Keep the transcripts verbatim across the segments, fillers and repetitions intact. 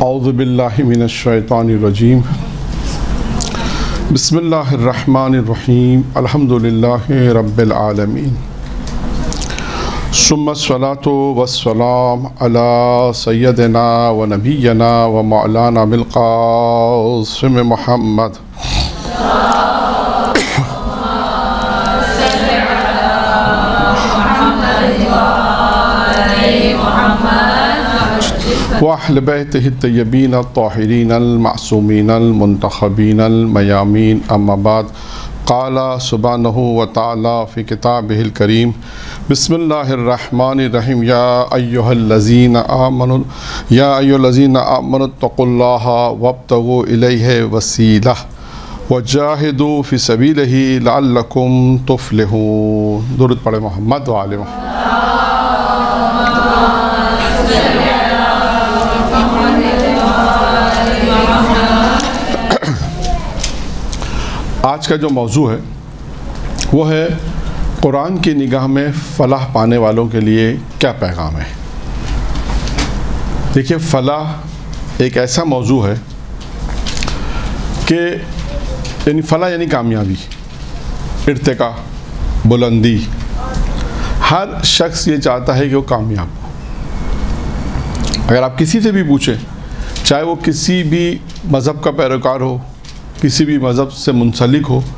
اعوذ باللہ من الشیطان الرجیم بسم اللہ الرحمن الرحیم الحمدللہ رب العالمین ثم الصلاۃ والسلام علی سیدنا و نبینا و مولانا بالقاسم محمد وأهل بيته الطيبين الطاهرين المعصومين المنتخبين الميامين أما بعد قال سبحانه وتعالى في كتابه الكريم بسم الله الرحمن الرحيم يا أيها الذين آمنوا يا أيها الذين آمنوا اتقوا الله وابتغوا إليه وسيلة وجاهدوا في سبيله لعلكم تفلحون. درود پڑھے محمد و آل محمد. آج کا جو موضوع ہے وہ ہے قرآن کی نگاہ میں فلاح پانے والوں کے لیے کیا پیغام ہے. دیکھیے، فلاح ایک ایسا موضوع ہے کہ یعنی فلاح یعنی کامیابی، ارتقاء، بلندی. ہر شخص یہ چاہتا ہے کہ وہ کامیاب ہو. اگر آپ کسی سے بھی پوچھیں، چاہے وہ کسی بھی مذہب کا پیروکار ہو، کسی بھی مذہب سے منسلک ہو،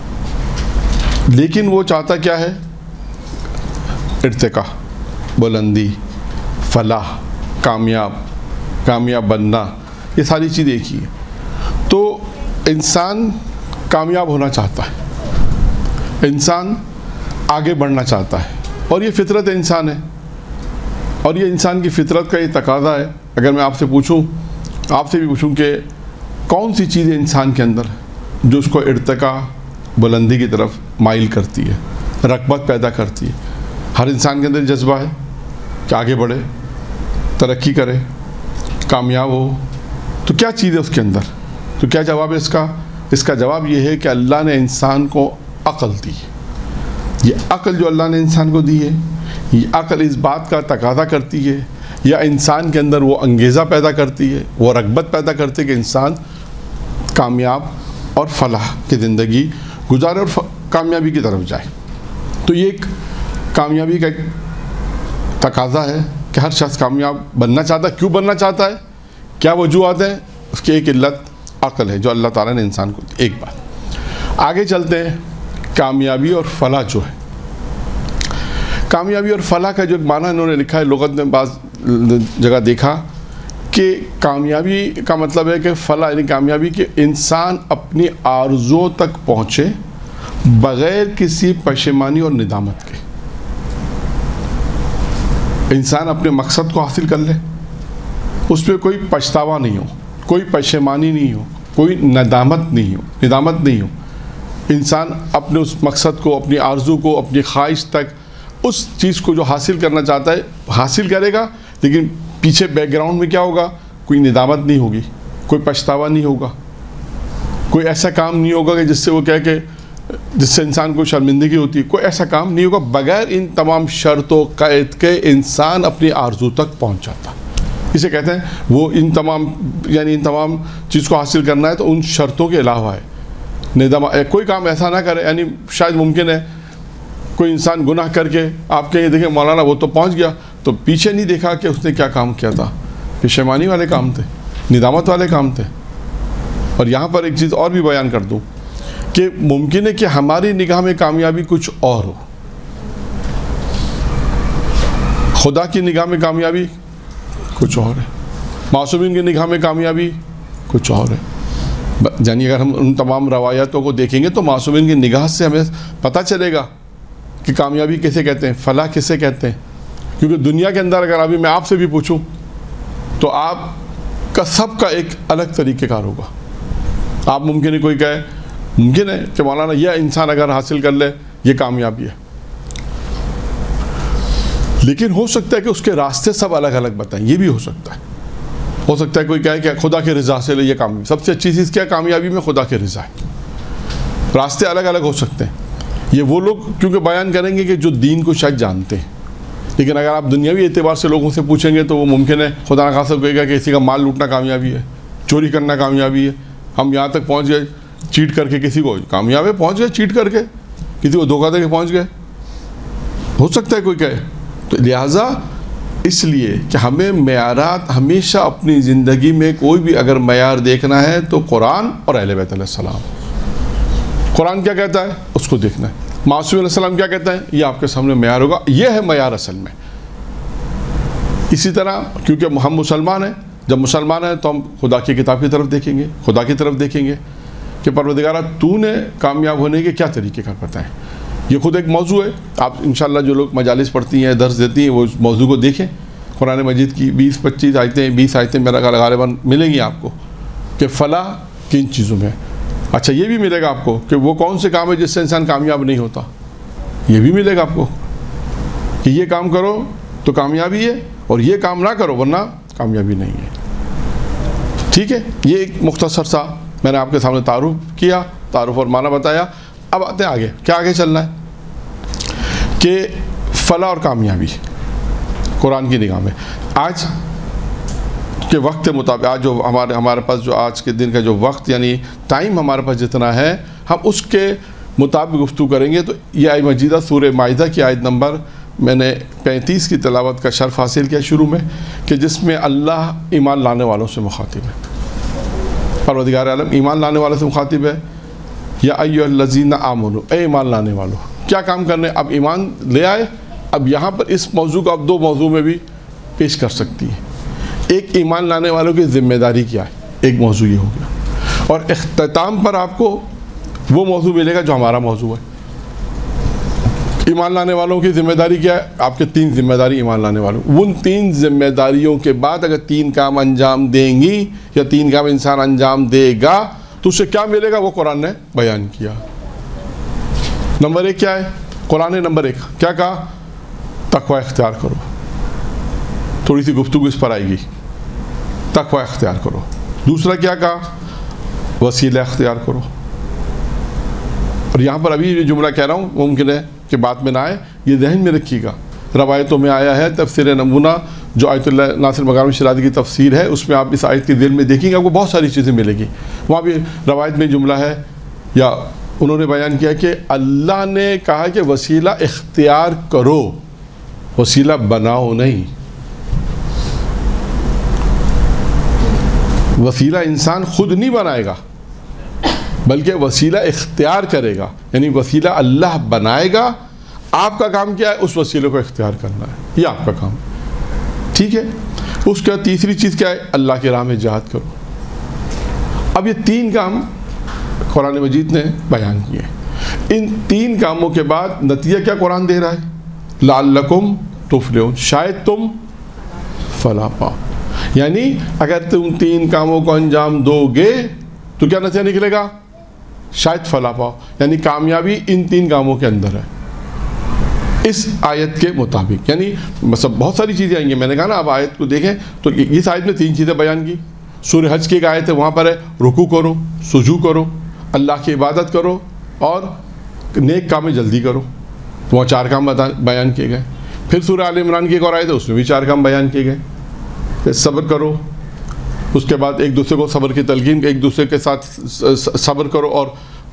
لیکن وہ چاہتا کیا ہے؟ ارتقاء، بلندی، فلاح، کامیاب کامیاب بننا. یہ ساری چیزیں ایک ہی ہے. تو انسان کامیاب ہونا چاہتا ہے، انسان آگے بڑھنا چاہتا ہے، اور یہ فطرت انسان ہے، اور یہ انسان کی فطرت کا یہ تقاضا ہے. اگر میں آپ سے پوچھوں آپ سے بھی پوچھوں کہ کون سی چیزیں انسان کے اندر جو اس کو ارتقاء، بلندی کی طرف مائل کرتی ہے، رغبت پیدا کرتی ہے؟ ہر انسان کے اندر جذبہ ہے کہ آگے بڑھے، ترقی کرے، کامیاب ہو. تو کیا چیز ہے اس کے اندر؟ تو کیا جواب ہے اس کا؟ اس کا جواب یہ ہے کہ اللہ نے انسان کو عقل دی. یہ عقل جو اللہ نے انسان کو دی ہے، یہ عقل اس بات کا تقاضا کرتی ہے، یا انسان کے اندر وہ انگیزہ پیدا کرتی ہے، وہ رغبت پیدا کرتی ہے کہ انسان کامیاب اور فلاح کی زندگی گزارے اور کامیابی کی طرف جائے. تو یہ ایک کامیابی کا ایک تقاضا ہے کہ ہر شخص کامیاب بننا چاہتا ہے. کیوں بننا چاہتا ہے؟ کیا وجوہات ہیں؟ اس کی ایک علت عقل ہے جو اللہ تعالیٰ نے انسان کو دی. ایک بات. آگے چلتے ہیں. کامیابی اور فلاح جو ہے، کامیابی اور فلاح کا جو ایک معنی انہوں نے لکھا ہے، لغت میں بعض جگہ دیکھا کہ کامیابی کا مطلب ہے کہ فلاح یعنی کامیابی کہ انسان اپنی آرزوؤں تک پہنچے بغیر کسی پشیمانی اور ندامت کے. انسان اپنے مقصد کو حاصل کر لے، اس پہ کوئی پچھتاوا نہیں ہو، کوئی پشیمانی نہیں ہو، کوئی ندامت نہیں ہو ندامت نہیں ہو انسان اپنے اس مقصد کو، اپنی آرزو کو، اپنی خواہش تک، اس چیز کو جو حاصل کرنا چاہتا ہے حاصل کرے گا. لیکن پیچھے بیک گراؤنڈ میں کیا ہوگا؟ کوئی ندامت نہیں ہوگی، کوئی پچھتاوا نہیں ہوگا، کوئی ایسا کام نہیں ہوگا کہ جس سے وہ کہے کہ جس سے انسان کو شرمندگی ہوتی ہے. کوئی ایسا کام نہیں ہوگا. بغیر ان تمام شرطوں قید کے انسان اپنی آرزو تک پہنچ جاتا. اسے کہتے ہیں وہ ان تمام یعنی ان تمام چیز کو حاصل کرنا ہے تو ان شرطوں کے علاوہ ہے. ندامت کوئی کام ایسا نہ کرے. یعنی شاید ممکن ہے کوئی انسان گناہ کر کے آپ کہیں دیکھیں مولانا وہ تو پہنچ گیا، تو پیچھے نہیں دیکھا کہ اس نے کیا کام کیا تھا. پشیمانی والے کام تھے، ندامت والے کام تھے. اور یہاں پر ایک چیز اور بھی بیان کر دوں کہ ممکن ہے کہ ہماری نگاہ میں کامیابی کچھ اور ہو، خدا کی نگاہ میں کامیابی کچھ اور ہے، معصومین کی نگاہ میں کامیابی کچھ اور ہے. یعنی اگر ہم ان تمام روایاتوں کو دیکھیں گے تو معصومین کی نگاہ سے ہمیں پتہ چلے گا کہ کامیابی کیسے کہتے ہیں، فلاح کیسے کہتے ہیں. کیونکہ دنیا کے اندر اگر ابھی میں آپ سے بھی پوچھوں تو آپ کا سب کا ایک الگ طریقہ کار ہوگا. آپ ممکن ہے کوئی کہے، ممکن ہے کہ مولانا یہ انسان اگر حاصل کر لے یہ کامیابی ہے، لیکن ہو سکتا ہے کہ اس کے راستے سب الگ الگ بتائیں. یہ بھی ہو سکتا ہے. ہو سکتا ہے کوئی کہے کہ خدا کے رضا سے لے یہ کامیابی. سب سے اچھی چیز کیا کامیابی میں؟ خدا کے رضا ہے. راستے الگ الگ ہو سکتے ہیں. یہ وہ لوگ کیونکہ بیان کریں گے کہ جو دین کو شاید جانتے ہیں، لیکن اگر آپ دنیاوی اعتبار سے لوگوں سے پوچھیں گے تو وہ ممکن ہے خدا نخواستہ کہے گا کہ کسی کا مال لوٹنا کامیابی ہے، چوری کرنا کامیابی ہے، ہم یہاں تک پہنچ گئے چیٹ کر کے کسی کو، کامیاب ہے پہنچ گئے چیٹ کر کے، کسی کو دھوکہ دے کے پہنچ گئے، ہو سکتا ہے کوئی کہے. تو لہٰذا اس لیے کہ ہمیں معیارات ہمیشہ اپنی زندگی میں کوئی بھی اگر معیار دیکھنا ہے تو قرآن اور اہل بیت علیہ السلام. قرآن کیا کہتا ہے اس کو دیکھنا ہے، معصوم علیہ السلام کیا کہتا ہے یہ آپ کے سامنے معیار ہوگا. یہ ہے معیار اصل میں. اسی طرح کیونکہ ہم مسلمان ہیں، جب مسلمان ہیں تو ہم خدا کی کتاب کی طرف دیکھیں گے، خدا کی طرف دیکھیں گے کہ پروردگارہ تو نے کامیاب ہونے کے کیا طریقے کار بتائیں. یہ خود ایک موضوع ہے. آپ انشاءاللہ جو لوگ مجالس پڑھتی ہیں، درس دیتی ہیں، وہ اس موضوع کو دیکھیں. قرآن مجید کی بیس پچیس آیتیں بیس آیتیں میرا خیال غالباً ملیں گی آپ کو کہ فلاح کن چیزوں میں. اچھا یہ بھی ملے گا آپ کو کہ وہ کون سے کام ہے جس سے انسان کامیاب نہیں ہوتا. یہ بھی ملے گا آپ کو کہ یہ کام کرو تو کامیابی ہے اور یہ کام نہ کرو ورنہ کامیابی نہیں ہے. ٹھیک ہے، یہ ایک مختصر سا میں نے آپ کے سامنے تعارف کیا، تعارف اور معنی بتایا. اب آتے ہیں آگے، کیا آگے چلنا ہے کہ فلاح اور کامیابی قرآن کی نگاہ میں. آج کے وقت کے مطابق آج جو ہمارے ہمارے پاس جو آج کے دن کا جو وقت یعنی ٹائم ہمارے پاس جتنا ہے ہم اس کے مطابق گفتگو کریں گے. تو یہ آیت مجیدہ سورہ مائدہ کی آیت نمبر میں نے پینتیس کی تلاوت کا شرف حاصل کیا شروع میں، کہ جس میں اللہ ایمان لانے والوں سے مخاطب ہے. پروردگار عالم ایمان لانے والوں سے مخاطب ہے. یا ایھا الذین آمنوا، اے ایمان لانے والوں. کیا کام کرنے؟ اب ایمان لے آئے. اب یہاں پر اس موضوع کو اب دو موضوع میں بھی پیش کر سکتی ہے. ایک ایمان لانے والوں کی ذمہ داری کیا ہے، ایک موضوع یہ ہو گیا، اور اختتام پر آپ کو وہ موضوع ملے گا جو ہمارا موضوع ہے. ایمان لانے والوں کی ذمہ داری کیا ہے؟ آپ کے تین ذمہ داری ایمان لانے والوں. ان تین ذمہ داریوں کے بعد اگر تین کام انجام دیں گی یا تین کام انسان انجام دے گا تو اسے کیا ملے گا وہ قرآن نے بیان کیا. نمبر ایک کیا ہے؟ قرآن نے نمبر ایک کیا کہا؟ تقوی اختیار کرو. تھوڑی سی گفتگو اس پر آئے گی. تقوی اختیار کرو. دوسرا کیا کہا؟ وسیلہ اختیار کرو. اور یہاں پر ابھی یہ جملہ کہہ رہا ہوں ممکن ہے کہ بات میں نہ آئے، یہ ذہن میں رکھیے گا. روایتوں میں آیا ہے، تفسیر نمونہ جو آیت اللہ ناصر مغاربی شیرازی کی تفسیر ہے اس میں آپ اس آیت کے دل میں دیکھیں گے آپ کو بہت ساری چیزیں ملے گی. وہاں بھی روایت میں جملہ ہے یا انہوں نے بیان کیا کہ اللہ نے کہا کہ وسیلہ اختیار کرو، وسیلہ بناؤ نہیں. وسیلہ انسان خود نہیں بنائے گا بلکہ وسیلہ اختیار کرے گا. یعنی وسیلہ اللہ بنائے گا، آپ کا کام کیا ہے؟ اس وسیلے کو اختیار کرنا ہے، یہ آپ کا کام. ٹھیک ہے. اس کے بعد تیسری چیز کیا ہے؟ اللہ کی راہ میں جہاد کرو. اب یہ تین کام قرآن مجید نے بیان کیے. ان تین کاموں کے بعد نتیجہ کیا قرآن دے رہا ہے؟ لعلکم تفلحون، شاید تم فلاح پاؤ. یعنی اگر تم تین کاموں کو انجام دو گے تو کیا نتیجہ نکلے گا؟ شاید فلاح پاؤ. یعنی کامیابی ان تین کاموں کے اندر ہے اس آیت کے مطابق. یعنی مطلب بہت ساری چیزیں آئیں گی. میں نے کہا نا اب آیت کو دیکھیں تو اس آیت میں تین چیزیں بیان کی. سورہ حج کی ایک آیت ہے وہاں پر ہے رکوع کرو، سجود کرو، اللہ کی عبادت کرو اور نیک کام میں جلدی کرو. تو وہاں چار کام بیان کیے گئے. پھر سورہ آل عمران کی ایک اور آیت ہے اس میں بھی چار کام بیان کیے گئے. پھر صبر کرو، اس کے بعد ایک دوسرے کو صبر کی تلقین، ایک دوسرے کے ساتھ صبر کرو اور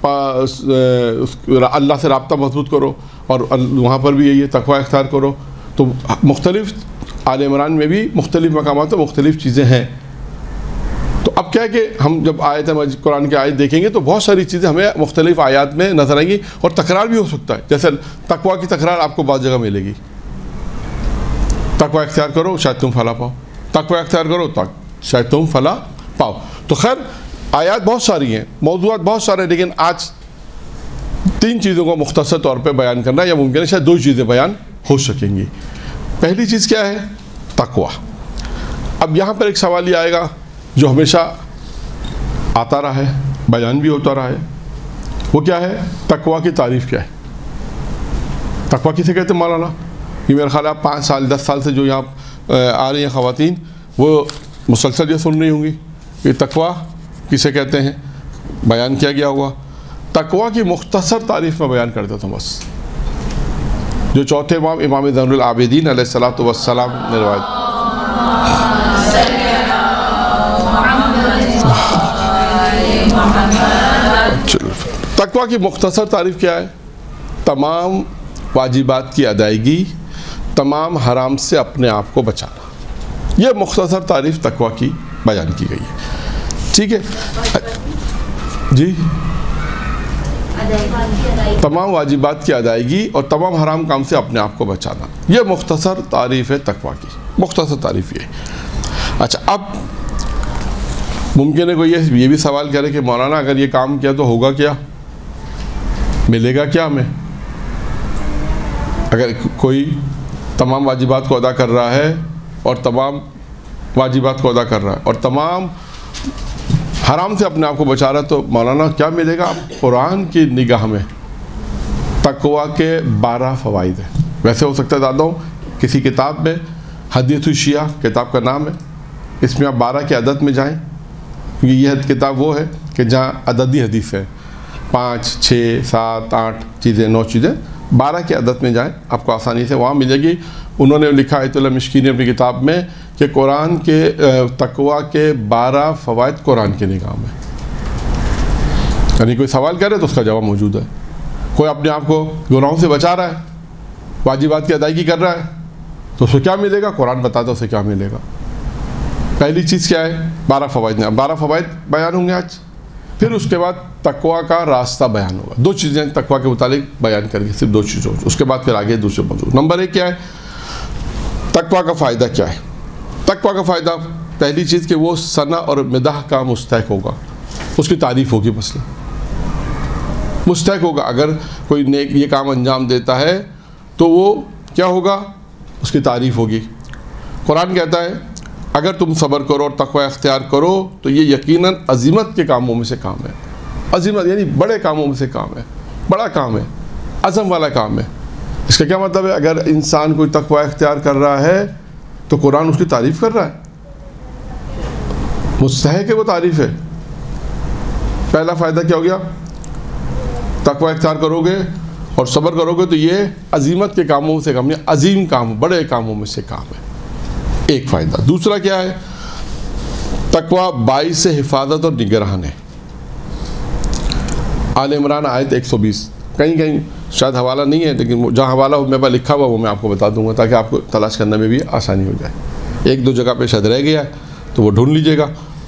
اللہ سے رابطہ مضبوط کرو، اور وہاں پر بھی یہی ہے تقوی اختیار کرو. تو مختلف آل عمران میں بھی مختلف مقامات پر مختلف چیزیں ہیں. تو اب کیا ہے کہ ہم جب آیت قرآن کی آیت دیکھیں گے تو بہت ساری چیزیں ہمیں مختلف آیات میں نظر آئیں گی اور تکرار بھی ہو سکتا ہے. جیسے تقوی کی تکرار آپ کو بعض جگہ ملے گی. تقوی اختیار کرو شاید تم فلاح پاؤ، تقوی اختیار کرو شاید تم فلاح پاؤ. تو خیر آیات بہت ساری ہیں، موضوعات بہت سارے ہیں، لیکن آج تین چیزوں کو مختصر طور پہ بیان کرنا یا ممکن ہے شاید دو چیزیں بیان ہو سکیں گی. پہلی چیز کیا ہے؟ تقوی. اب یہاں پر ایک سوال یہ آئے گا جو ہمیشہ آتا رہا ہے، بیان بھی ہوتا رہا ہے. وہ کیا ہے؟ تقوی کی تعریف کیا ہے؟ تقوی کسے کہتے ہیں مولانا؟ یہ میرا خیال ہے آپ پانچ سال دس سال سے جو یہاں آ رہی ہیں خواتین وہ مسلسل یہ سن رہی ہوں گی کہ تقوی کسے کہتے ہیں، بیان کیا گیا ہوا. تقوی کی مختصر تعریف میں بیان کر دیتا ہوں بس. جو چوتھے امام امام زین العابدین علیہ الصلوۃ والسلام نے روایت. تقویٰ کی مختصر تعریف کیا ہے؟ تمام واجبات کی ادائیگی، تمام حرام سے اپنے آپ کو بچانا. یہ مختصر تعریف تقویٰ کی بیان کی گئی ہے. ٹھیک ہے جی. تمام واجبات کی ادائیگی اور تمام حرام کام سے اپنے آپ کو بچانا، یہ مختصر تعریف ہے تقویٰ کی. مختصر تعریف یہ. اچھا، اب ممکن ہے کوئی یہ بھی سوال کرے کہ مولانا اگر یہ کام کیا تو ہوگا کیا، ملے گا کیا ہمیں؟ اگر کوئی تمام واجبات کو ادا کر رہا ہے اور تمام واجبات کو ادا کر رہا ہے اور تمام حرام سے اپنے آپ کو بچا رہا ہے تو مولانا کیا ملے گا؟ قرآن کی نگاہ میں تقویٰ کے بارہ فوائد ہیں. ویسے ہو سکتا ہے زیادہ ہوں، کسی کتاب میں حدیث الشیعہ کتاب کا نام ہے، اس میں آپ بارہ کے عدد میں جائیں، کیونکہ یہ کتاب وہ ہے کہ جہاں عددی حدیث ہے، پانچ چھ سات آٹھ چیزیں نو چیزیں، بارہ کے عدد میں جائیں آپ کو آسانی سے وہاں ملے گی. انہوں نے لکھا آیت اللہ مشکی نے اپنی کتاب میں کہ قرآن کے تقویٰ کے بارہ فوائد قرآن کے نگاہ میں. یعنی کوئی سوال کرے تو اس کا جواب موجود ہے. کوئی اپنے آپ کو گناہوں سے بچا رہا ہے، واجبات کی ادائیگی کر رہا ہے، تو اس کو کیا ملے گا؟ قرآن بتاتا ہے اسے کیا ملے گا. پہلی چیز کیا ہے؟ بارہ فوائد. بارہ فوائد بیان ہوں گے آج. پھر اس کے بعد تقویٰ کا راستہ بیان ہوگا. دو چیزیں تقویٰ کے متعلق بیان کریں گے، صرف دو چیزوں. اس کے بعد پھر آگے دوسرے موضوع. نمبر ایک کیا ہے؟ تقویٰ کا فائدہ کیا ہے؟ تقویٰ کا فائدہ پہلی چیز کہ وہ ثنا اور مدح کا مستحق ہوگا، اس کی تعریف ہوگی. مثلا مستحق ہوگا، اگر کوئی نیک یہ کام انجام دیتا ہے تو وہ کیا ہوگا؟ اس کی تعریف ہوگی. قرآن کہتا ہے اگر تم صبر کرو اور تقوی اختیار کرو تو یہ یقیناً عظمت کے کاموں میں سے کام ہے. عظمت یعنی بڑے کاموں میں سے کام ہے، بڑا کام ہے، عزم والا کام ہے. اس کا کیا مطلب ہے؟ اگر انسان کوئی تقوی اختیار کر رہا ہے تو قرآن اس کی تعریف کر رہا ہے، مستحق ہے وہ تعریف ہے. پہلا فائدہ کیا ہو گیا؟ تقوی اختیار کرو گے اور صبر کرو گے تو یہ عظمت کے کاموں سے کام ہے، عظیم کام، بڑے کاموں میں سے کام ہے. ایک فائدہ. دوسرا کیا ہے؟ تقوی باعث حفاظت اور نگران ہے. آل عمران آیت ایک سو بیس. کہیں کہیں شاید حوالہ نہیں ہے، لیکن جہاں حوالہ میرے پاس لکھا ہوا وہ میں آپ کو بتا دوں گا تاکہ آپ کو تلاش کرنے میں بھی آسانی ہو جائے. ایک دو جگہ پہ شاید رہ گیا تو وہ ڈھونڈ لیجئے گا.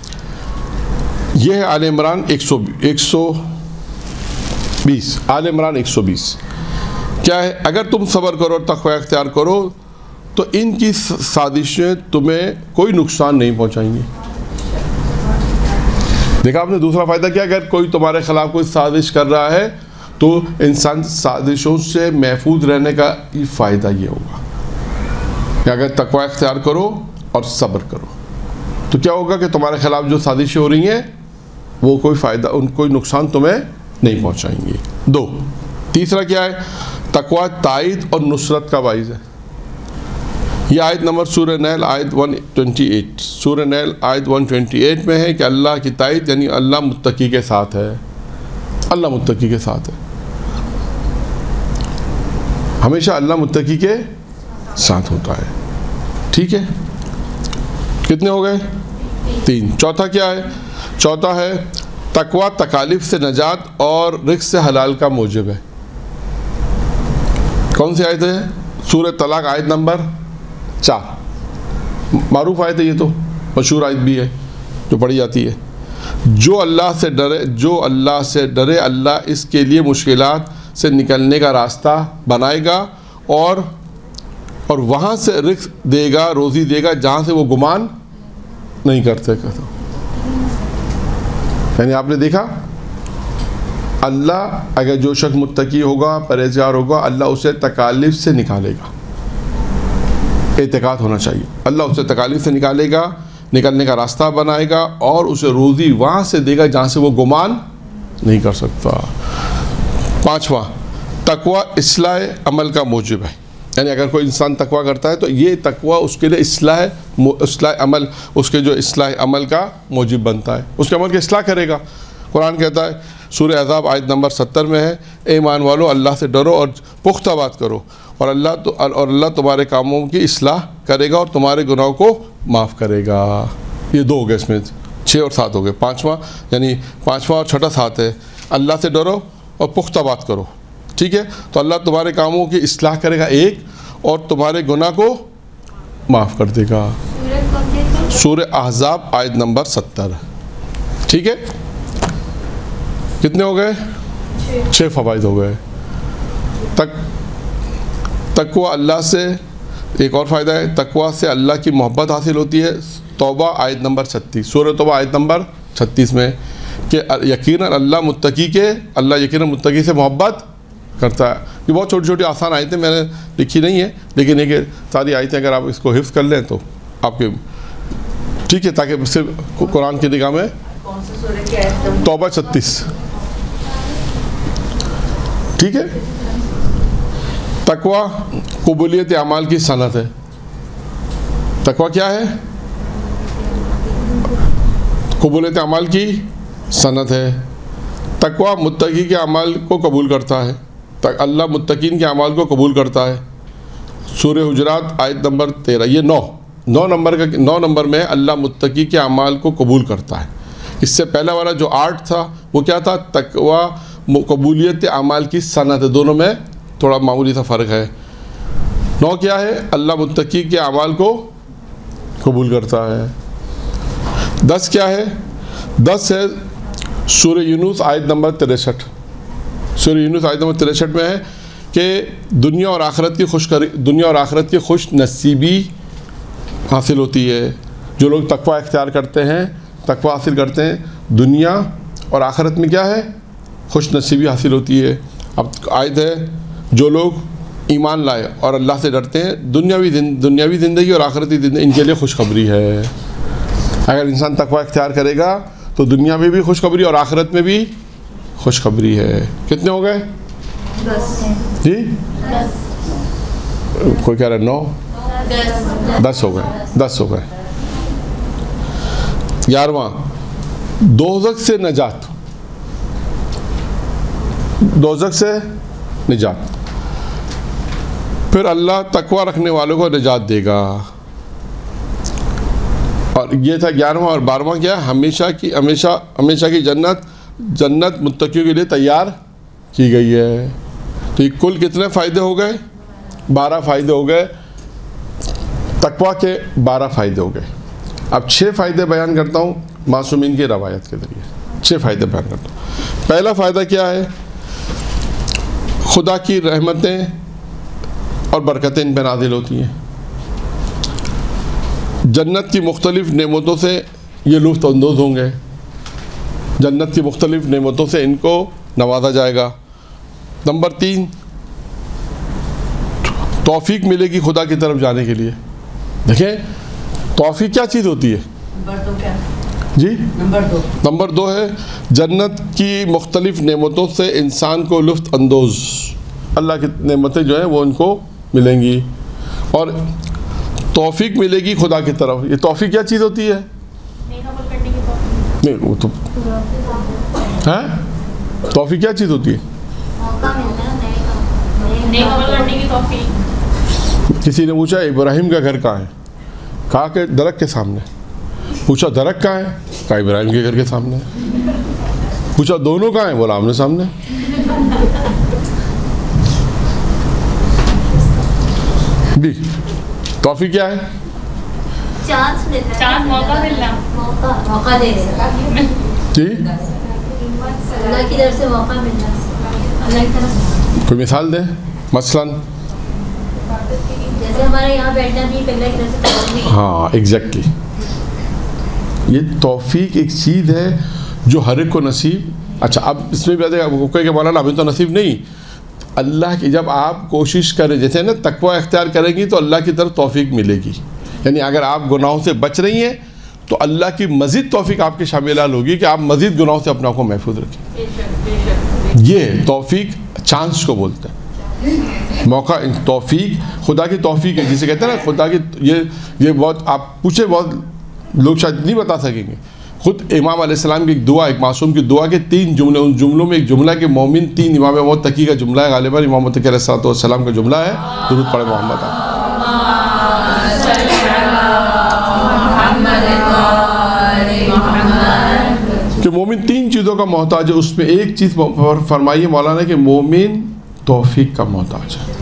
یہ ہے آل عمران ایک سو ایک سو بیس. آل عمران ایک سو بیس کیا ہے؟ اگر تم صبر کرو اور تقوی اختیار کرو تو ان کی سازشیں تمہیں کوئی نقصان نہیں پہنچائیں گی. دیکھا آپ نے دوسرا فائدہ کیا؟ اگر کوئی تمہارے خلاف کوئی سازش کر رہا ہے تو انسان سازشوں سے محفوظ رہنے کا فائدہ یہ ہوگا کہ اگر تقوی اختیار کرو اور صبر کرو تو کیا ہوگا کہ تمہارے خلاف جو سازشیں ہو رہی ہیں وہ کوئی فائدہ، ان کوئی نقصان تمہیں نہیں پہنچائیں گے. دو. تیسرا کیا ہے؟ تقوی تائید اور نصرت کا باعث ہے. یہ آیت نمبر سورہ نیل آیت ایک سو اٹھائیس سورہ نیل آیت ایک سو اٹھائیس میں ہے کہ اللہ کی تائید یعنی اللہ متقی کے ساتھ ہے. اللہ متقی کے ساتھ ہے. ہمیشہ اللہ متقی کے ساتھ ہوتا ہے. ٹھیک ہے، کتنے ہو گئے؟ تین. چوتھا کیا ہے؟ چوتھا ہے تقوی تکالیف سے نجات اور رزق سے حلال کا موجب ہے. کون سی آیت ہے؟ سورہ طلاق آیت نمبر چار. معروف آیت ہے، یہ تو مشہور آیت بھی ہے جو پڑھی جاتی ہے. جو اللہ سے ڈرے جو اللہ سے ڈرے اللہ اس کے لیے مشکلات سے نکلنے کا راستہ بنائے گا اور اور وہاں سے رزق دے گا، روزی دے گا جہاں سے وہ گمان نہیں کرتے. یعنی آپ نے دیکھا اللہ اگر جو شخص متقی ہوگا، پرہیزگار ہوگا، اللہ اسے تکالیف سے نکالے گا. اعتقاد ہونا چاہیے. اللہ اسے تکالیف سے نکالے گا، نکلنے کا راستہ بنائے گا اور اسے روزی وہاں سے دے گا جہاں سے وہ گمان نہیں کر سکتا. پانچواں تقوی اصلاح عمل کا موجب ہے. یعنی اگر کوئی انسان تقوی کرتا ہے تو یہ تقوی اس کے لیے اصلاح اصلاح عمل اس کے جو اصلاح عمل کا موجب بنتا ہے، اس کے عمل کی اصلاح کرے گا. قرآن کہتا ہے سورہ احزاب آیت نمبر ستر میں ہے، اے ایمان والو اللہ سے ڈرو اور پختہ بات کرو اور اللہ تو اور اللہ تمہارے کاموں کی اصلاح کرے گا اور تمہارے گناہوں کو معاف کرے گا. یہ دو ہو گئے اس میں, چھ اور سات ہو گئے. پانچواں یعنی پانچواں اور چھٹا سات ہے, اللہ سے ڈرو اور پختہ بات کرو. ٹھیک ہے, تو اللہ تمہارے کاموں کی اصلاح کرے گا ایک, اور تمہارے گناہ کو معاف کر دے گا. سورہ احزاب آیت نمبر ستر. ٹھیک ہے, کتنے ہو گئے؟ چھ فوائد ہو گئے. تک تقوی اللہ سے, ایک اور فائدہ ہے, تقوی سے اللہ کی محبت حاصل ہوتی ہے. توبہ آیت نمبر چھتیس, سورہ توبہ آیت نمبر چھتیس میں کہ یقیناً اللہ متقی کے اللہ یقیناً متقی سے محبت کرتا ہے. یہ بہت چھوٹی چھوٹی آسان آیتیں میں نے لکھی نہیں ہیں, لیکن یہ کہ ساری آیتیں اگر آپ اس کو حفظ کر لیں تو آپ کے ٹھیک ہے, تاکہ صرف قرآن کی نگاہ میں. توبہ چھتیس. ٹھیک ہے, تقوی قبولیت اعمال کی صنعت ہے. تقوی کیا ہے؟ قبولیت اعمال کی صنعت ہے. تقوی متقی کے اعمال کو قبول کرتا ہے. اللہ متقین کے اعمال کو قبول کرتا ہے. سورہ حجرات آیت نمبر تیرہ. یہ نو نو نمبر کا نو نمبر میں اللہ متقی کے اعمال کو قبول کرتا ہے. اس سے پہلا والا جو آٹھ تھا وہ کیا تھا؟ تقوی قبولیت اعمال کی صنعت ہے. دونوں میں تھوڑا معمولی سا فرق ہے. نو کیا ہے؟ اللہ متقی کے اعمال کو قبول کرتا ہے. دس کیا ہے؟ دس ہے سورہ یونس آیت نمبر تریسٹھ. سورہ یونس آیت نمبر تریسٹھ میں ہے کہ دنیا اور آخرت کی خوش دنیا اور آخرت کی خوش نصیبی حاصل ہوتی ہے. جو لوگ تقوی اختیار کرتے ہیں, تقوی حاصل کرتے ہیں, دنیا اور آخرت میں کیا ہے؟ خوش نصیبی حاصل ہوتی ہے. اب آیت ہے جو لوگ ایمان لائے اور اللہ سے ڈرتے ہیں, دنیاوی دنیاوی زندگی اور آخرتی زندگی ان کے لیے خوشخبری ہے. اگر انسان تقوی اختیار کرے گا تو دنیا میں بھی خوشخبری اور آخرت میں بھی خوشخبری ہے. کتنے ہو گئے؟ دس. جی کوئی کہہ رہا ہے نو؟ دس ہو گئے. دس ہو گئے. گیارہواں دوزخ سے نجات. دوزخ سے نجات. پھر اللہ تقوی رکھنے والوں کو نجات دے گا. اور یہ تھا گیارہواں. اور بارہواں کیا ہے؟ ہمیشہ کی ہمیشہ ہمیشہ کی جنت جنت متقیوں کے لیے تیار کی گئی ہے. تو یہ کل کتنے فائدے ہو گئے؟ بارہ فائدے ہو گئے. تقوی کے بارہ فائدے ہو گئے. اب چھ فائدے بیان کرتا ہوں معصومین کی روایت کے ذریعے. چھ فائدے بیان کرتا ہوں. پہلا فائدہ کیا ہے؟ خدا کی رحمتیں اور برکتیں ان پہ نازل ہوتی ہیں. جنت کی مختلف نعمتوں سے یہ لطف اندوز ہوں گے. جنت کی مختلف نعمتوں سے ان کو نوازا جائے گا. نمبر تین, توفیق ملے گی خدا کی طرف جانے کے لیے. دیکھیں توفیق کیا چیز ہوتی ہے؟ نمبر دو کیا؟ جی نمبر دو نمبر دو ہے جنت کی مختلف نعمتوں سے انسان کو لطف اندوز, اللہ کی نعمتیں جو ہیں وہ ان کو ملیں گی. اور توفیق ملے گی خدا کی طرف. یہ توفیق کیا چیز ہوتی ہے؟ نہیں وہ تو ہاں توفیق کیا چیز ہوتی ہے؟ کسی نے پوچھا ابراہیم کا گھر کہاں ہے؟ کہا کہ درخت کے سامنے. پوچھا درخت کہاں ہے؟ کہا ابراہیم کے گھر کے سامنے. پوچھا دونوں کہاں ہیں؟ بولا آمنے سامنے. بھی توفیق کیا ہے؟ چانس موقع ملنا, موقع دے دے جی اللہ کی طرف سے موقع ملنا. اللہ کی طرف سے کوئی مثال دیں مثلاً. جیسے ہمارے یہاں بیٹھنا بھی اللہ کی طرف سے. ہاں ایگزیکٹلی. یہ توفیق ایک چیز ہے جو ہر ایک کو نصیب. اچھا اب اس میں بھی کوئی کہ مولانا ابھی تو نصیب نہیں. اللہ کی جب آپ کوشش کریں, جیسے نا تقوی اختیار کریں گی تو اللہ کی طرف توفیق ملے گی. یعنی اگر آپ گناہوں سے بچ رہی ہیں تو اللہ کی مزید توفیق آپ کے شامل ہوگی کہ آپ مزید گناہوں سے اپنا کو محفوظ رکھیں. یہ توفیق چانس کو بولتے ہیں. موقع توفیق خدا کی توفیق ہے, جسے کہتے ہیں نا خدا کی. یہ یہ بہت آپ پوچھے, بہت لوگ شاید نہیں بتا سکیں گے خود امام علیہ السلام کی ایک دعا، ایک معصوم کی دعا کے تین جملے، ان جملوں میں ایک جملہ کہ مومن تین امام متقی کا جملہ ہے، غالباً امام متقی علیہ السلام کا جملہ ہے، درود پڑھے محمد آپ کہ مومن تین چیزوں کا محتاج ہے. اس میں ایک چیز فرمائیے مولانا کہ مومن توفیق کا محتاج ہے.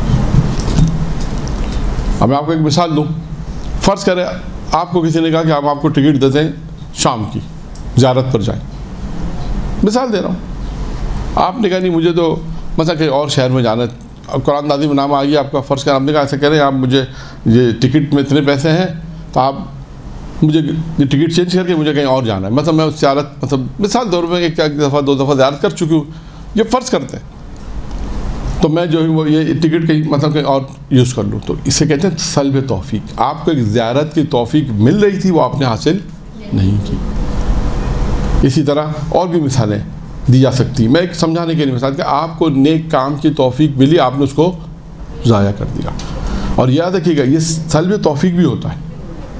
اب میں آپ کو ایک مثال دوں. فرض کریں آپ کو کسی نے کہا کہ ہم آپ کو ٹکٹ دیتے ہیں شام کی زیارت پر جائیں، مثال دے رہا ہوں. آپ نے کہا نہیں مجھے تو مثلا کہیں اور شہر میں جانا ہے، اب قرآن نازل میں نام آ گیا آپ کا، فرض کر آپ نے کہا ایسا کریں آپ مجھے یہ ٹکٹ میں اتنے پیسے ہیں تو آپ مجھے یہ ٹکٹ چینج کر کے مجھے کہیں اور جانا ہے. مطلب میں اس زیارت مطلب مثال دور میں ایک دفعہ دو دفعہ زیارت کر چکی ہوں، یہ فرض کرتے ہیں تو میں جو ہے وہ یہ ٹکٹ کہیں مطلب کہیں اور یوز کر لوں، تو اسے کہتے ہیں سلب توفیق. آپ کو ایک زیارت کی توفیق مل رہی تھی وہ آپ نے حاصل نہیں کی. اسی طرح اور بھی مثالیں دی جا سکتی. میں ایک سمجھانے کے لیے مثال کہ آپ کو نیک کام کی توفیق ملی، آپ نے اس کو ضائع کر دیا. اور یاد رکھیے گا یہ سلب توفیق بھی ہوتا ہے.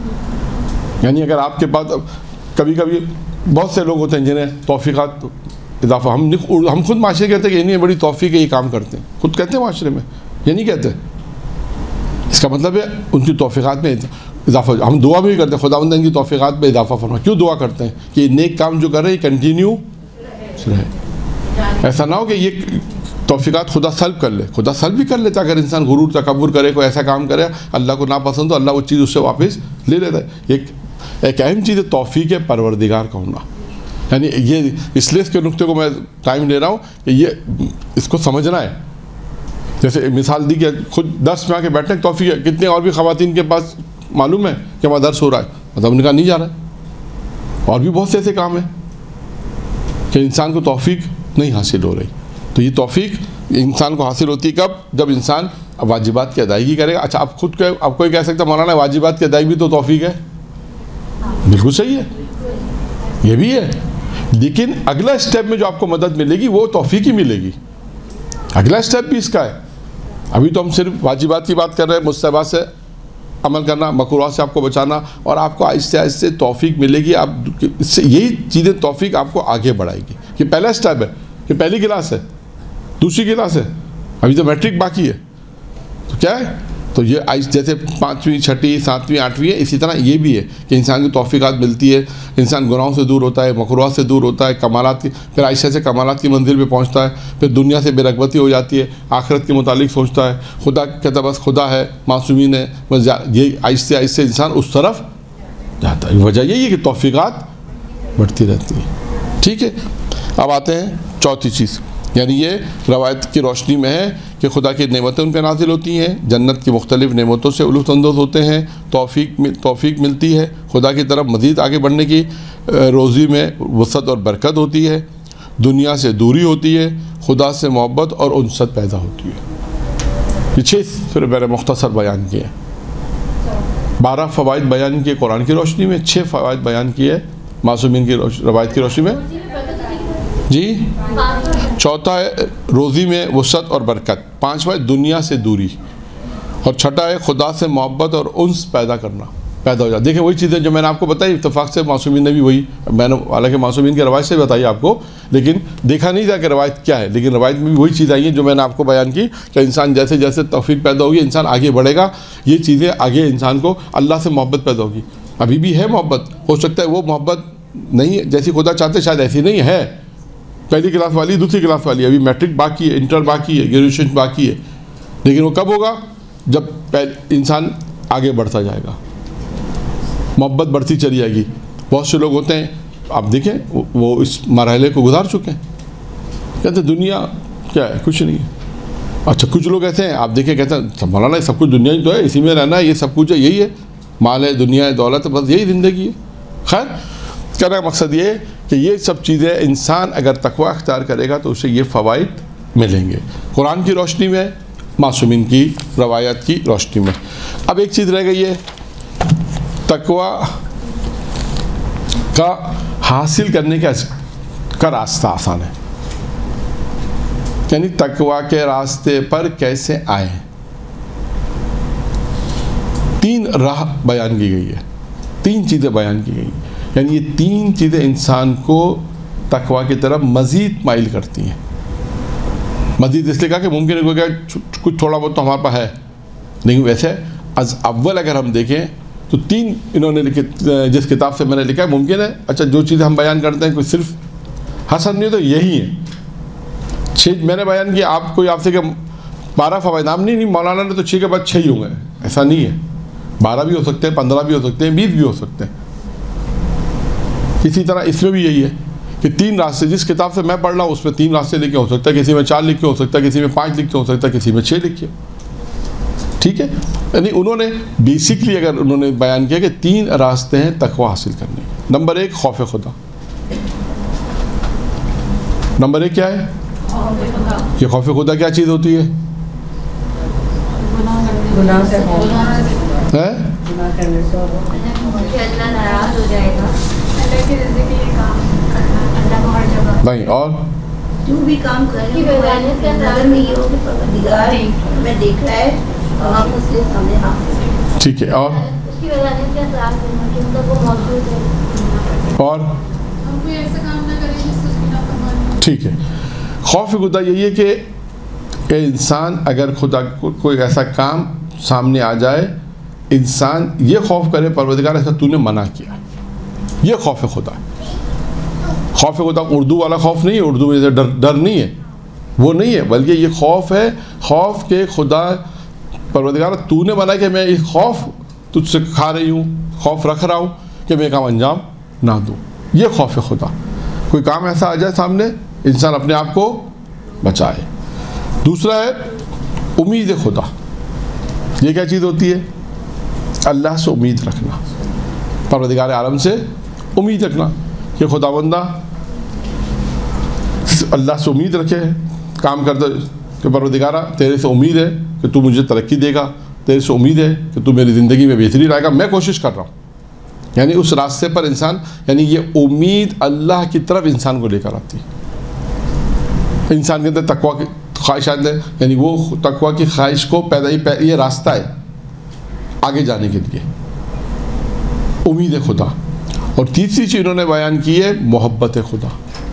یعنی اگر آپ کے پاس کبھی کبھی بہت سے لوگ ہوتے ہیں جنہیں توفیقات اضافہ، ہم ہم خود معاشرے کہتے ہیں کہ یہ نہیں بڑی توفیق ہے یہ کام کرتے ہیں، خود کہتے ہیں معاشرے میں، یہ نہیں کہتے. اس کا مطلب ہے ان کی توفیقات میں اضافہ. ہم دعا بھی کرتے ہیں خداوند ان کی توفیقات میں اضافہ فرما. کیوں دعا کرتے ہیں کہ یہ نیک کام جو کر رہے ہیں یہ کنٹینیو رہے. ایسا نہ ہو کہ یہ توفیقات خدا سلب کر لے. خدا سلب بھی کر لیتا اگر انسان غرور تکبر کرے، کوئی ایسا کام کرے اللہ کو ناپسند ہو، اللہ وہ چیز اس سے واپس لے لیتا ہے. ایک ایک اہم چیز ہے توفیق پروردگار کا ہونا. یعنی یہ اس لیے اس کے نقطے کو میں ٹائم لے رہا ہوں کہ یہ اس کو سمجھنا ہے. جیسے مثال دی کہ خود درس میں آ کے بیٹھنے کی توفیق ہے. کتنے اور بھی خواتین کے پاس معلوم ہے کہ ہمارا درس ہو رہا ہے، مطلب ان کا نہیں جا رہا ہے. اور بھی بہت سے ایسے کام ہیں کہ انسان کو توفیق نہیں حاصل ہو رہی. تو یہ توفیق انسان کو حاصل ہوتی ہے کب؟ جب انسان واجبات کی ادائیگی کرے گا. اچھا آپ خود کہ آپ کوئی کہہ سکتا مولانا واجبات کی ادائیگی بھی تو توفیق ہے. بالکل صحیح ہے، یہ بھی ہے. لیکن اگلا اسٹیپ میں جو آپ کو مدد ملے گی وہ توفیق ہی ملے گی. اگلا اسٹیپ بھی اس کا ہے. ابھی تو ہم صرف واجبات کی بات کر رہے ہیں، مستحبات سے عمل کرنا، مکروہات سے آپ کو بچانا، اور آپ کو آہستہ آہستہ توفیق ملے گی. آپ اس سے یہی چیزیں توفیق آپ کو آگے بڑھائے گی. یہ پہلا اسٹیپ ہے، یہ پہلی کلاس ہے، دوسری کلاس ہے، ابھی تو میٹرک باقی ہے. تو کیا ہے؟ تو یہ جیسے پانچویں چھٹی ساتویں آٹھویں ہے، اسی طرح یہ بھی ہے کہ انسان کی توفیقات ملتی ہے، انسان گناہوں سے دور ہوتا ہے، مکروہات سے دور ہوتا ہے، کمالات کی پھر آہستہ سے کمالات کی منزل پہ پہنچتا ہے، پھر دنیا سے بے رغبتی ہو جاتی ہے، آخرت کے متعلق سوچتا ہے، خدا کہتا بس خدا ہے، معصومین ہے، بس یہ آہستہ آہستہ انسان اس طرف جاتا ہے. وجہ یہی ہے کہ توفیقات بڑھتی رہتی ہے. ٹھیک ہے، اب آتے ہیں چوتھی چیز، یعنی یہ روایت کی روشنی میں ہے کہ خدا کی نعمتیں ان پہ نازل ہوتی ہیں، جنت کی مختلف نعمتوں سے لطف اندوز ہوتے ہیں، توفیق توفیق ملتی ہے، خدا کی طرف مزید آگے بڑھنے کی روزی میں وسعت اور برکت ہوتی ہے، دنیا سے دوری ہوتی ہے، خدا سے محبت اور انست پیدا ہوتی ہے. یہ چھ پھر میں نے مختصر بیان کیے ہیں. بارہ فوائد بیان کیے قرآن کی روشنی میں، چھ فوائد بیان کیے معصومین کی روایت کی روشنی میں. جی چوتھا ہے روزی میں وسعت اور برکت، پانچواں ہے دنیا سے دوری، اور چھٹا ہے خدا سے محبت اور انس پیدا کرنا پیدا ہو جاتا. دیکھیں وہی چیزیں جو میں نے آپ کو بتائی، اتفاق سے معصومین نے بھی وہی، میں نے حالانکہ معصومین کی روایت سے بتائی آپ کو، لیکن دیکھا نہیں تھا کہ روایت کیا ہے، لیکن روایت میں بھی وہی چیز آئی ہیں جو میں نے آپ کو بیان کی کہ انسان جیسے جیسے توفیق پیدا ہوگی انسان آگے بڑھے گا. یہ چیزیں آگے انسان کو اللہ سے محبت پیدا ہوگی. ابھی بھی ہے محبت، ہو سکتا ہے وہ محبت نہیں جیسی خدا چاہتے، شاید ایسی نہیں ہے، پہلی کلاس والی دوسری کلاس والی، ابھی میٹرک باقی ہے، انٹر باقی ہے، گریجویشن باقی ہے. لیکن وہ کب ہوگا؟ جب انسان آگے بڑھتا جائے گا، محبت بڑھتی چلی جائے گی. بہت سے لوگ ہوتے ہیں آپ دیکھیں وہ اس مرحلے کو گزار چکے ہیں، کہتے ہیں دنیا کیا ہے، کچھ نہیں ہے. اچھا کچھ لوگ ایسے ہیں آپ دیکھیں کہتے ہیں مولانا سب کچھ دنیا ہی تو ہے، اسی میں رہنا ہے، یہ سب کچھ ہے، یہی ہے، مال ہے، دنیا ہے، دولت ہے، بس یہی زندگی ہے. خیر کہنے کا مقصد یہ ہے کہ یہ سب چیزیں انسان اگر تقوی اختیار کرے گا تو اسے یہ فوائد ملیں گے قرآن کی روشنی میں، معصومین کی روایت کی روشنی میں. اب ایک چیز رہ گئی ہے، تقوی کا حاصل کرنے کا کا راستہ آسان ہے، یعنی تقوی کے راستے پر کیسے آئیں. تین راہ بیان کی گئی ہے، تین چیزیں بیان کی گئی ہیں. یعنی یہ تین چیزیں انسان کو تقویٰ کی طرف مزید مائل کرتی ہیں. مزید اس لیے کہا کہ ممکن ہے کہ کچھ تھوڑا بہت تو ہمارے پاس ہے، لیکن ویسے از اول اگر ہم دیکھیں تو تین انہوں نے لکھے جس کتاب سے میں نے لکھا ہے. ممکن ہے اچھا جو چیزیں ہم بیان کرتے ہیں کوئی صرف حسن نہیں تو یہی ہے. چھ میں نے بیان کیا، آپ کوئی آپ سے کہ بارہ فوائد، نام نہیں نہیں مولانا نے تو چھ کے بعد چھ ہی ہوں گے، ایسا نہیں ہے. بارہ بھی ہو سکتے ہیں، پندرہ بھی ہو سکتے ہیں، بیس بھی ہو سکتے ہیں. اسی طرح اس میں بھی یہی ہے کہ تین راستے، جس کتاب سے میں پڑھ رہا ہوں اس میں تین راستے لکھے ہو سکتا ہے، کسی میں چار لکھے ہو سکتا ہے، کسی میں پانچ لکھے ہو سکتا ہے، کسی میں چھ لکھے. ٹھیک ہے، یعنی انہوں نے بیسکلی اگر انہوں نے بیان کیا کہ تین راستے ہیں تقویٰ حاصل کرنے. نمبر ایک خوف خدا. نمبر ایک کیا ہے؟ یہ خوف خدا کیا چیز ہوتی ہے؟ گناہ سے خوف ہے گناہ کرنے سے کہ اللہ ناراض ہو جائے گا، اللہ کے رضا کے لیے کام کرنا، اللہ کو ہر جگہ نہیں. اور جو بھی کام کر کی رہے بیدانیت کا ہیں احساس نظر میں یہ ہو کہ پروردگار میں دیکھ رہا ہے اور ہم اس کے سامنے ہاتھ. ٹھیک ہے. اور اس کی بیدانیت کا احساس کرنا کہ مطلب وہ موجود ہے. اور ہم کوئی ایسا کام نہ کریں جس سے اس کی نافرمانی ہو. ٹھیک ہے. خوف خدا یہی ہے کہ کہ انسان اگر خدا کو کوئی ایسا کام سامنے آ جائے، انسان یہ خوف کرے پروردگار ایسا تو نے منع کیا. یہ خوف خدا ہے. خوف خدا اردو والا خوف نہیں ہے، اردو میں جیسے ڈر ڈر نہیں ہے، وہ نہیں ہے، بلکہ یہ خوف ہے، خوف کے خدا پروردگار تو نے منع کہ میں اس خوف تجھ سے کھا رہی ہوں، خوف رکھ رہا ہوں کہ میں کام انجام نہ دوں. یہ خوف خدا. کوئی کام ایسا آ جائے سامنے، انسان اپنے آپ کو بچائے. دوسرا ہے امید خدا. یہ کیا چیز ہوتی ہے؟ اللہ سے امید رکھنا، پروردگار عالم سے امید رکھنا کہ خدا بندہ اللہ سے امید رکھے، کام کرتا کہ پروردگارہ تیرے سے امید ہے کہ تو مجھے ترقی دے گا، تیرے سے امید ہے کہ تو میری زندگی میں بہتری لائے گا، میں کوشش کر رہا ہوں. یعنی اس راستے پر انسان، یعنی یہ امید اللہ کی طرف انسان کو لے کر آتی ہے. انسان کے اندر تقویٰ کی خواہشات ہے، یعنی وہ تقویٰ کی خواہش کو پیدا ہی یہ راستہ ہے آگے جانے کے لیے، امید خدا. اور تیسری چیز انہوں نے بیان کی ہے محبت خدا.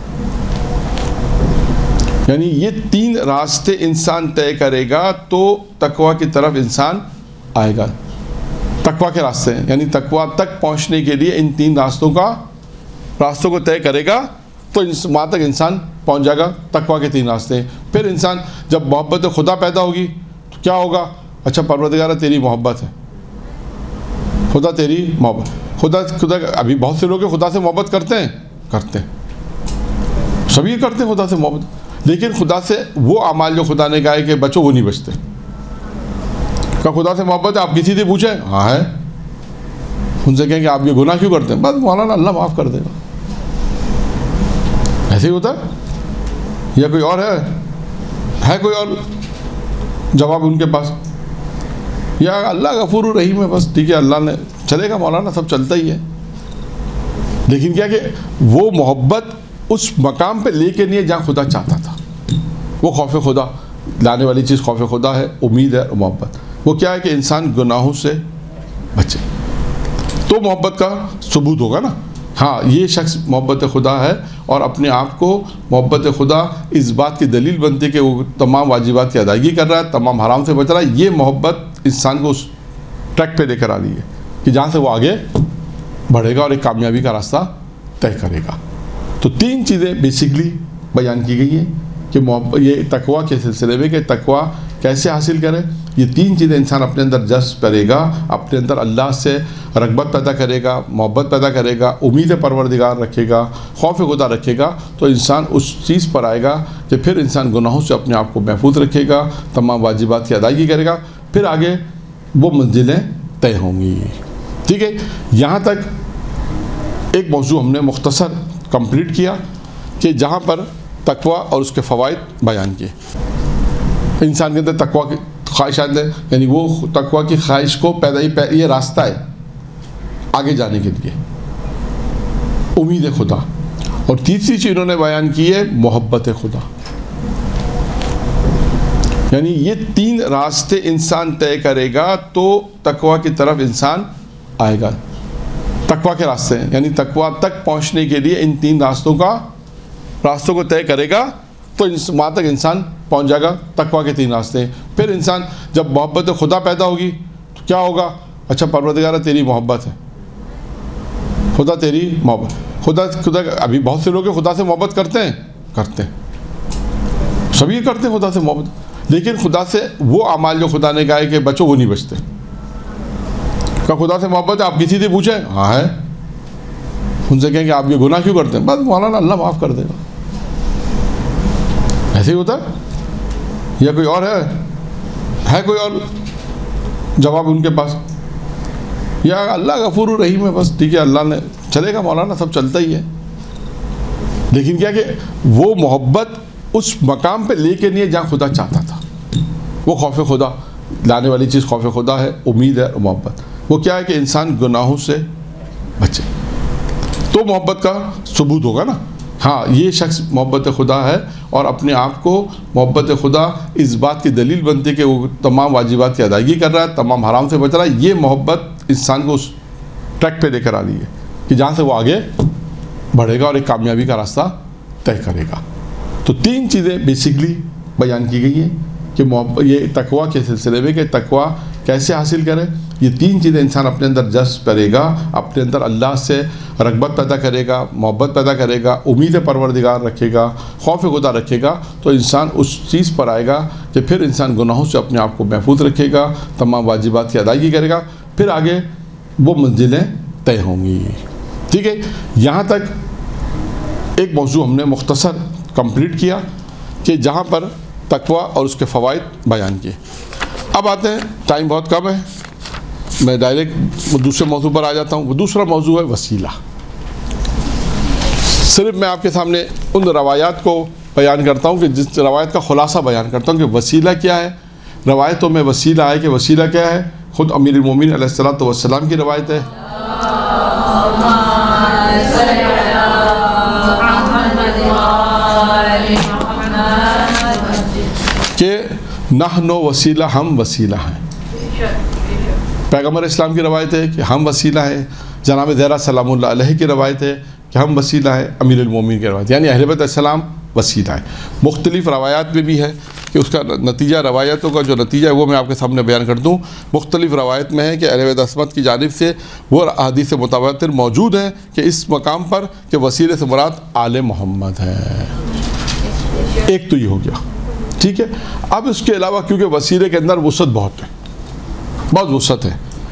یعنی یہ تین راستے انسان طے کرے گا تو تقویٰ کی طرف انسان آئے گا. تقویٰ کے راستے ہیں، یعنی تقویٰ تک پہنچنے کے لیے ان تین راستوں کا راستوں کو طے کرے گا تو وہاں تک انسان پہنچ جائے گا. تقویٰ کے تین راستے ہیں. پھر انسان جب محبت خدا پیدا ہوگی تو کیا ہوگا؟ اچھا پروردگار تیری محبت ہے، خدا تیری محبت، خدا خدا ابھی بہت سے لوگ خدا سے محبت کرتے ہیں کرتے ہیں سبھی کرتے ہیں خدا سے محبت، لیکن خدا سے وہ اعمال جو خدا نے کہا ہے کہ بچو وہ نہیں بچتے. کیا خدا سے محبت ہے؟ آپ کسی سے پوچھیں ہاں ہے، ان سے کہیں کہ آپ یہ گناہ کیوں کرتے ہیں؟ بس مولانا اللہ معاف کر دے گا. ایسے ہی ہوتا ہے یا کوئی اور ہے ہے کوئی اور جواب ان کے پاس؟ یا اللہ غفور الرحیم ہے، بس ٹھیک ہے اللہ نے چلے گا، مولانا سب چلتا ہی ہے. لیکن کیا کہ وہ محبت اس مقام پہ لے کے نہیں ہے جہاں خدا چاہتا تھا. وہ خوف خدا لانے والی چیز خوف خدا ہے، امید ہے اور محبت. وہ کیا ہے کہ انسان گناہوں سے بچے تو محبت کا ثبوت ہوگا نا. ہاں یہ شخص محبت خدا ہے اور اپنے آپ کو محبت خدا اس بات کی دلیل بنتی کہ وہ تمام واجبات کی ادائیگی کر رہا ہے، تمام حرام سے بچ رہا ہے. یہ محبت انسان کو اس ٹریک پہ لے کر آ رہی ہے کہ جہاں سے وہ آگے بڑھے گا اور ایک کامیابی کا راستہ طے کرے گا. تو تین چیزیں بیسکلی بیان کی گئی ہیں کہ محبت یہ تقویٰ کے سلسلے میں کہ تقویٰ کیسے حاصل کرے. یہ تین چیزیں انسان اپنے اندر جذب کرے گا، اپنے اندر اللہ سے رغبت پیدا کرے گا، محبت پیدا کرے گا، امید پروردگار رکھے گا، خوف خدا رکھے گا، تو انسان اس چیز پر آئے گا کہ پھر انسان گناہوں سے اپنے آپ کو محفوظ رکھے گا، تمام واجبات کی ادائیگی کرے گا، پھر آگے وہ منزلیں طے ہوں گی. ٹھیک ہے، یہاں تک ایک موضوع ہم نے مختصر کمپلیٹ کیا کہ جہاں پر تقویٰ اور اس کے فوائد بیان کیے. انسان کے اندر تقویٰ کی خواہشات ہے، یعنی وہ تقویٰ کی خواہش کو پیدا ہی یہ راستہ ہے آگے جانے کے لیے، امید خدا. اور تیسری چیز انہوں نے بیان کی ہے محبت خدا. یعنی یہ تین راستے انسان طے کرے گا تو تقویٰ کی طرف انسان آئے گا. تقویٰ کے راستے ہیں، یعنی تقویٰ تک پہنچنے کے لیے ان تین راستوں کا راستوں کو طے کرے گا تو وہاں تک انسان پہنچ جائے گا۔ تقویٰ کے تین راستے ہیں۔ پھر انسان جب محبت خدا پیدا ہوگی تو کیا ہوگا؟ اچھا پروردگارہ تیری محبت ہے، خدا تیری محبت، خدا خدا ابھی بہت سے لوگ خدا سے محبت کرتے ہیں کرتے ہیں سبھی کرتے ہیں خدا سے محبت، لیکن خدا سے وہ اعمال جو خدا نے کہا ہے کہ بچو وہ نہیں بچتے۔ کیا خدا سے محبت ہے؟ آپ کسی سے پوچھیں ہاں ہے، ان سے کہیں کہ آپ یہ گناہ کیوں کرتے ہیں؟ بس مولانا اللہ معاف کر دے گا، ایسے ہی ہوتا ہے؟ یا کوئی اور ہے ہے کوئی اور جواب ان کے پاس؟ یا اللہ غفور الرحیم ہے، بس ٹھیک ہے اللہ نے چلے گا، مولانا سب چلتا ہی ہے۔ لیکن کیا کہ وہ محبت اس مقام پہ لے کے نہیں ہے جہاں خدا چاہتا تھا۔ وہ خوف خدا لانے والی چیز خوف خدا ہے، امید ہے اور محبت۔ وہ کیا ہے کہ انسان گناہوں سے بچے تو محبت کا ثبوت ہوگا نا۔ ہاں یہ شخص محبت خدا ہے اور اپنے آپ کو محبت خدا اس بات کی دلیل بنتی ہے کہ وہ تمام واجبات کی ادائیگی کر رہا ہے، تمام حرام سے بچ رہا ہے۔ یہ محبت انسان کو اس ٹریک پہ لے کر آ رہی ہے کہ جہاں سے وہ آگے بڑھے گا اور ایک کامیابی کا راستہ طے کرے گا۔ تو تین چیزیں بیسکلی بیان کی گئی ہیں کہ محبت یہ تقویٰ کے سلسلے میں کہ تقویٰ کیسے حاصل کرے۔ یہ تین چیزیں انسان اپنے اندر جذب کرے گا، اپنے اندر اللہ سے رغبت پیدا کرے گا، محبت پیدا کرے گا، امید پروردگار رکھے گا، خوف خدا رکھے گا، تو انسان اس چیز پر آئے گا کہ پھر انسان گناہوں سے اپنے آپ کو محفوظ رکھے گا، تمام واجبات کی ادائیگی کرے گا، پھر آگے وہ منزلیں طے ہوں گی۔ ٹھیک ہے، یہاں تک ایک موضوع ہم نے مختصر کمپلیٹ کیا کہ جہاں پر تقویٰ اور اس کے فوائد بیان کیے۔ اب آتے ہیں، ٹائم بہت کم ہے، میں ڈائریکٹ دوسرے موضوع پر آ جاتا ہوں۔ وہ دوسرا موضوع ہے وسیلہ۔ صرف میں آپ کے سامنے ان روایات کو بیان کرتا ہوں کہ جس روایت کا خلاصہ بیان کرتا ہوں کہ وسیلہ کیا ہے۔ روایتوں میں وسیلہ ہے کہ وسیلہ کیا ہے، خود امیر المومنین علیہ الصلوۃ والسلام کی روایت ہے کہ نحن وسیلہ، ہم وسیلہ ہیں۔ پیغمبر اسلام کی روایت ہے کہ ہم وسیلہ ہیں۔ جناب زہرا سلام اللہ علیہ کی روایت ہے کہ ہم وسیلہ ہیں۔ امیر المومنین کی روایت یعنی اہل بیت السلام وسیلہ ہے۔ مختلف روایات میں بھی ہے کہ اس کا نتیجہ، روایتوں کا جو نتیجہ ہے وہ میں آپ کے سامنے بیان کر دوں۔ مختلف روایت میں ہے کہ اہل بیت عصمت کی جانب سے وہ احادیث متواتر موجود ہیں کہ اس مقام پر کہ وسیلے سے مراد آل محمد ہے۔ ایک تو یہ ہو گیا، ٹھیک ہے۔ اب اس کے علاوہ کیونکہ وسیلے کے اندر وسعت بہت ہے، بہت وسعت ہے۔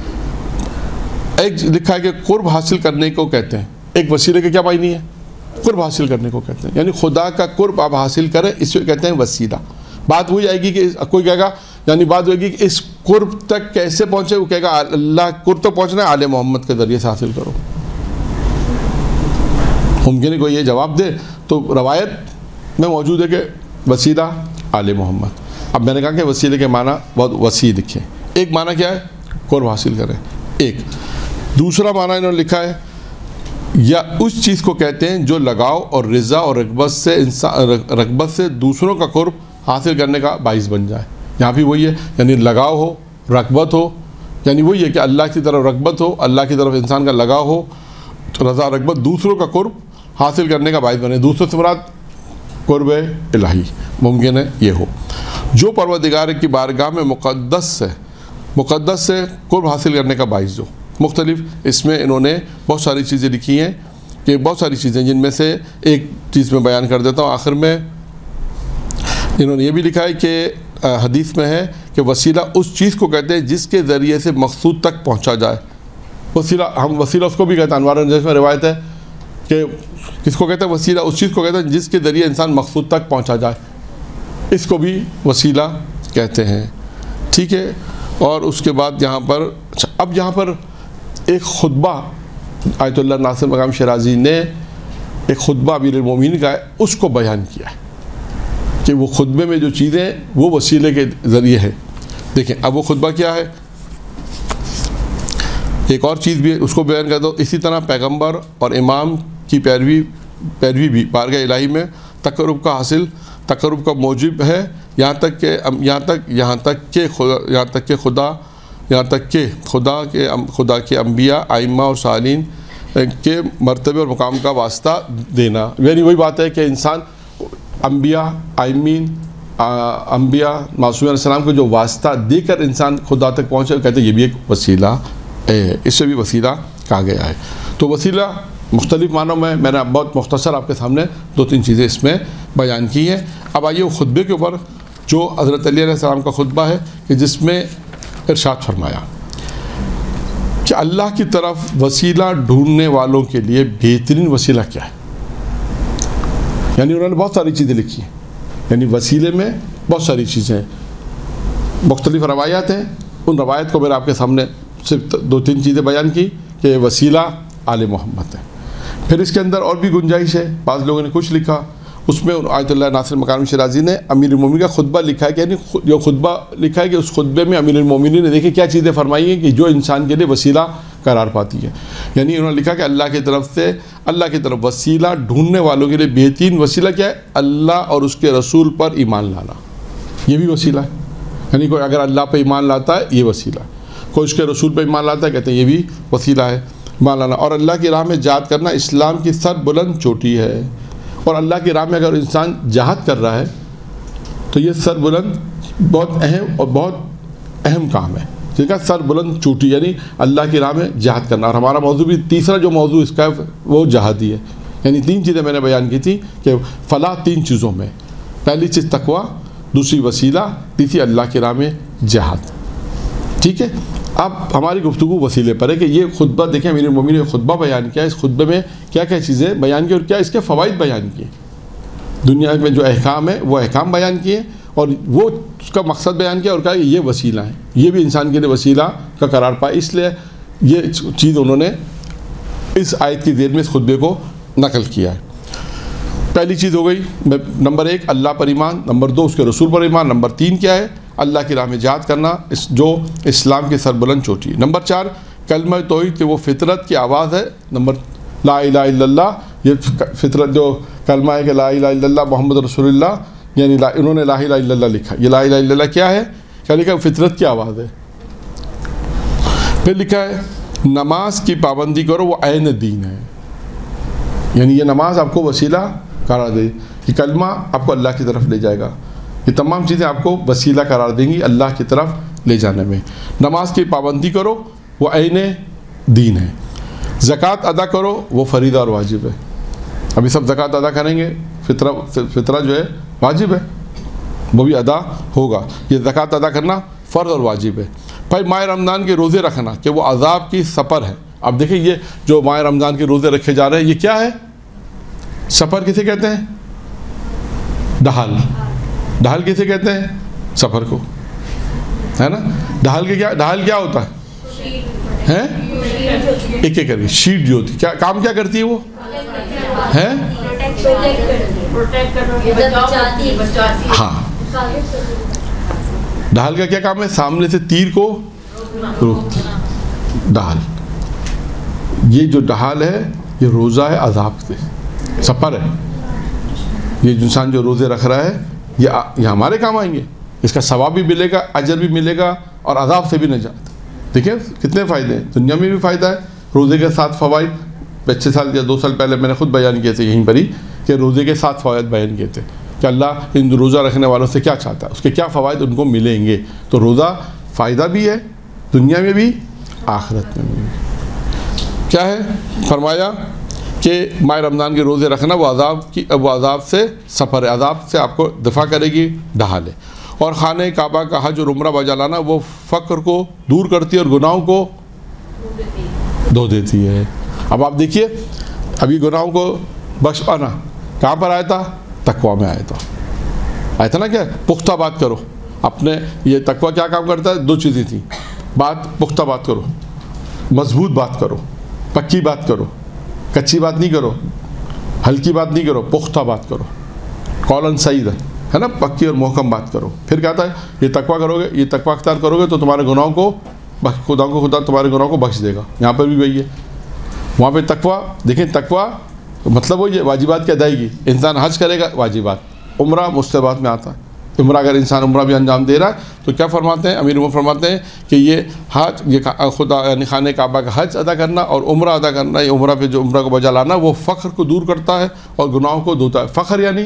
ایک لکھا ہے کہ قرب حاصل کرنے کو کہتے ہیں، ایک وسیلے کے کیا معنی ہے؟ قرب حاصل کرنے کو کہتے ہیں، یعنی خدا کا قرب آپ حاصل کریں، اس کو کہتے ہیں وسیلہ۔ بات وہی آئے گی کہ کوئی کہے گا، یعنی بات ہوئے گی کہ اس قرب تک کیسے پہنچے، وہ کہے گا اللہ قرب تک پہنچنا ہے آل محمد کے ذریعے سے حاصل کرو۔ ممکن ہے کوئی یہ جواب دے، تو روایت میں موجود ہے کہ وسیلہ آل محمد۔ اب میں نے کہا کہ وسیلے کے معنی بہت وسیع لکھے۔ ایک معنی کیا ہے؟ قرب حاصل کریں۔ ایک دوسرا معنی انہوں نے لکھا ہے یا اس چیز کو کہتے ہیں جو لگاؤ اور رضا اور رغبت سے انسان رغبت سے دوسروں کا قرب حاصل کرنے کا باعث بن جائے۔ یہاں بھی وہی ہے، یعنی لگاؤ ہو، رغبت ہو، یعنی وہی ہے کہ اللہ کی طرف رغبت ہو، اللہ کی طرف انسان کا لگاؤ ہو، تو رضا رغبت دوسروں کا قرب حاصل کرنے کا باعث بنے۔ دوسروں سے مراد قرب الہی ممکن ہے یہ ہو، جو پروردگار کی بارگاہ میں مقدس سے مقدس سے قرب حاصل کرنے کا باعث ہو۔ مختلف اس میں انہوں نے بہت ساری چیزیں لکھی ہیں کہ بہت ساری چیزیں، جن میں سے ایک چیز میں بیان کر دیتا ہوں آخر میں۔ انہوں نے یہ بھی لکھا ہے کہ حدیث میں ہے کہ وسیلہ اس چیز کو کہتے ہیں جس کے ذریعے سے مقصود تک پہنچا جائے۔ وسیلہ ہم وسیلہ اس کو بھی کہتے ہیں، انوار النجف میں روایت ہے کہ کس کو کہتے ہیں وسیلہ؟ اس چیز کو کہتے ہیں جس کے ذریعے انسان مقصود تک پہنچا جائے، اس کو بھی وسیلہ کہتے ہیں، ٹھیک ہے۔ اور اس کے بعد یہاں پر اب یہاں پر ایک خطبہ آیت اللہ ناصر مقام شیرازی نے ایک خطبہ امیر المومنین کا ہے، اس کو بیان کیا ہے کہ وہ خطبے میں جو چیزیں وہ وسیلے کے ذریعے ہے۔ دیکھیں اب وہ خطبہ کیا ہے، ایک اور چیز بھی ہے اس کو بیان کر دو۔ اسی طرح پیغمبر اور امام کی پیروی پیروی بھی بارگاہ الہی میں تقرب کا حاصل تقرب کا موجب ہے، یہاں تک کہ یہاں تک یہاں تک کہ خدا یہاں تک کہ خدا یہاں تک کہ خدا کے خدا کے انبیاء، ائمہ اور صالحین کے مرتبے اور مقام کا واسطہ دینا، یعنی وہی بات ہے کہ انسان انبیاء آئمین انبیاء معصومین علیہ السلام کو جو واسطہ دے کر انسان خدا تک پہنچے، کہتے ہیں یہ بھی ایک وسیلہ ہے، اس سے بھی وسیلہ کہا گیا ہے۔ تو وسیلہ مختلف معنوں میں میں نے بہت مختصر آپ کے سامنے دو تین چیزیں اس میں بیان کی ہیں۔ اب آئیے وہ خطبے کے اوپر جو حضرت علی علیہ السلام کا خطبہ ہے کہ جس میں ارشاد فرمایا کہ اللہ کی طرف وسیلہ ڈھونڈنے والوں کے لیے بہترین وسیلہ کیا ہے۔ یعنی انہوں نے بہت ساری چیزیں لکھی ہیں، یعنی وسیلے میں بہت ساری چیزیں ہیں، مختلف روایات ہیں، ان روایت کو میں نے آپ کے سامنے صرف دو تین چیزیں بیان کی کہ وسیلہ آل محمد ہے۔ پھر اس کے اندر اور بھی گنجائش ہے، بعض لوگوں نے کچھ لکھا، اس میں آیت اللہ ناصر مکارم شیرازی نے امیر المومنین کا خطبہ لکھا ہے کہ یعنی جو خطبہ لکھا ہے کہ اس خطبے میں امیر المومنین نے دیکھیں کیا چیزیں فرمائی ہیں کہ جو انسان کے لیے وسیلہ قرار پاتی ہے۔ یعنی انہوں نے لکھا کہ اللہ کی طرف سے اللہ کی طرف وسیلہ ڈھونڈنے والوں کے لیے بہترین وسیلہ کیا ہے؟ اللہ اور اس کے رسول پر ایمان لانا، یہ بھی وسیلہ ہے۔ یعنی کوئی اگر اللہ پہ ایمان لاتا ہے یہ وسیلہ ہے، کوئی اس کے رسول پہ ایمان لاتا ہے کہتے ہیں یہ بھی وسیلہ ہے ایمان لانا۔ اور اللہ کی راہ میں جہاد کرنا اسلام کی سر بلند چوٹی ہے، اور اللہ کی راہ میں اگر انسان جہاد کر رہا ہے تو یہ سر بلند بہت اہم اور بہت اہم کام ہے، جس کا سر بلند چوٹی یعنی اللہ کی راہ میں جہاد کرنا۔ اور ہمارا موضوع بھی تیسرا جو موضوع اس کا ہے وہ جہادی ہے، یعنی تین چیزیں میں نے بیان کی تھی کہ فلاح تین چیزوں میں، پہلی چیز تقوی، دوسری وسیلہ، تیسری اللہ کی راہ میں جہاد۔ ٹھیک ہے، اب ہماری گفتگو وسیلے پر ہے کہ یہ خطبہ دیکھیں امیر المومنین نے خطبہ بیان کیا، اس خطبے میں کیا کیا چیزیں بیان کی اور کیا اس کے فوائد بیان کیے، دنیا میں جو احکام ہے وہ احکام بیان کیے اور وہ اس کا مقصد بیان کیا اور کہا کہ یہ وسیلہ ہے، یہ بھی انسان کے لیے وسیلہ کا قرار پائے، اس لیے یہ چیز انہوں نے اس آیت کی ذیل میں اس خطبے کو نقل کیا ہے۔ پہلی چیز ہو گئی نمبر ایک اللہ پر ایمان، نمبر دو اس کے رسول پر ایمان، نمبر تین کیا ہے؟ اللہ کی راہ میں جہاد کرنا اس جو اسلام کی سربلند چوٹی ہے۔ نمبر چار کلمہ توحید کہ وہ فطرت کی آواز ہے، نمبر لا الہ الا اللہ یہ فطرت جو کلمہ ہے کہ لا الہ الا اللہ محمد رسول اللہ، یعنی انہوں نے لا الہ الا اللہ لکھا، یہ لا الہ الا اللہ کیا ہے؟ کیا لکھا؟ فطرت کی آواز ہے۔ پھر لکھا ہے نماز کی پابندی کرو وہ عین دین ہے، یعنی یہ نماز آپ کو وسیلہ قرار دے، یہ کلمہ آپ کو اللہ کی طرف لے جائے گا، یہ تمام چیزیں آپ کو وسیلہ قرار دیں گی اللہ کی طرف لے جانے میں۔ نماز کی پابندی کرو وہ عین دین ہے، زکوٰۃ ادا کرو وہ فریضہ اور واجب ہے۔ ابھی سب زکوٰۃ ادا کریں گے، فطرہ فطرہ جو ہے واجب ہے وہ بھی ادا ہوگا، یہ زکوٰۃ ادا کرنا فرض اور واجب ہے۔ پھر ماہ رمضان کے روزے رکھنا کہ وہ عذاب کی سپر ہے۔ اب دیکھیں یہ جو ماہ رمضان کے روزے رکھے جا رہے ہیں یہ کیا ہے؟ سفر کسے کہتے ہیں؟ ڈھال، ڈھال کسے کہتے ہیں؟ سفر کو، ہے نا؟ ڈھال کے کیا ڈھال کیا ہوتا ہے؟ ایک ایک کر کے شیٹ جو ہوتی کیا کام کیا کرتی ہے وہ ہے؟ ہاں، ڈھال کا کیا کام ہے؟ سامنے سے تیر کو روکتی ڈھال۔ یہ جو ڈھال ہے یہ روزہ ہے عذاب سے، سفر ہے، یہ انسان جو روزے رکھ رہا ہے یہ یہ ہمارے کام آئیں گے، اس کا ثواب بھی ملے گا، اجر بھی ملے گا اور عذاب سے بھی نجات۔ دیکھیں کتنے فائدے ہیں، دنیا میں بھی فائدہ ہے، روزے کے ساتھ فوائد پچھلے سال یا دو سال پہلے میں نے خود بیان کیے تھے یہیں پر ہی کہ روزے کے ساتھ فوائد بیان کیے تھے کہ اللہ ان روزہ رکھنے والوں سے کیا چاہتا ہے، اس کے کیا فوائد ان کو ملیں گے۔ تو روزہ فائدہ بھی ہے دنیا میں بھی آخرت میں بھی۔ کیا ہے؟ فرمایا کہ ماہ رمضان کے روزے رکھنا وہ عذاب کی وہ عذاب سے سفر ہے، عذاب سے آپ کو دفاع کرے گی، ڈھال ہے۔ اور خانہ کعبہ کا حج اور عمرہ بجا لانا وہ فقر کو دور کرتی ہے اور گناہوں کو دھو دیتی ہے۔ اب آپ دیکھیے ابھی گناہوں کو بخش پانا کہاں پر آیا تھا؟ تقویٰ میں آیا تھا، آیا تھا نا؟ کیا پختہ بات کرو اپنے، یہ تقویٰ کیا کام کرتا ہے؟ دو چیزیں تھیں، بات پختہ بات کرو، مضبوط بات کرو، پکی بات کرو، کچی بات نہیں کرو، ہلکی بات نہیں کرو، پختہ بات کرو، قولاً سعید ہے نا، پکی اور محکم بات کرو۔ پھر کہتا ہے یہ تقویٰ کرو گے، یہ تقویٰ اختیار کرو گے تو تمہارے گناہوں کو خدا کو خدا تمہارے گناہوں کو بخش دے گا۔ یہاں پر بھی وہی ہے، وہاں پہ تقویٰ دیکھیں، تقویٰ مطلب وہ یہ واجبات کی ادائیگی، انسان حج کرے گا واجبات، عمرہ مستحبات میں آتا ہے، عمرہ اگر انسان عمرہ بھی انجام دے رہا ہے تو کیا فرماتے ہیں امیر عمر فرماتے ہیں کہ یہ حج یہ خدا یعنی خانہ کعبہ کا حج ادا کرنا اور عمرہ ادا کرنا، یہ عمرہ پہ جو عمرہ کو بجا لانا وہ فخر کو دور کرتا ہے اور گناہوں کو دھوتا ہے. فخر یعنی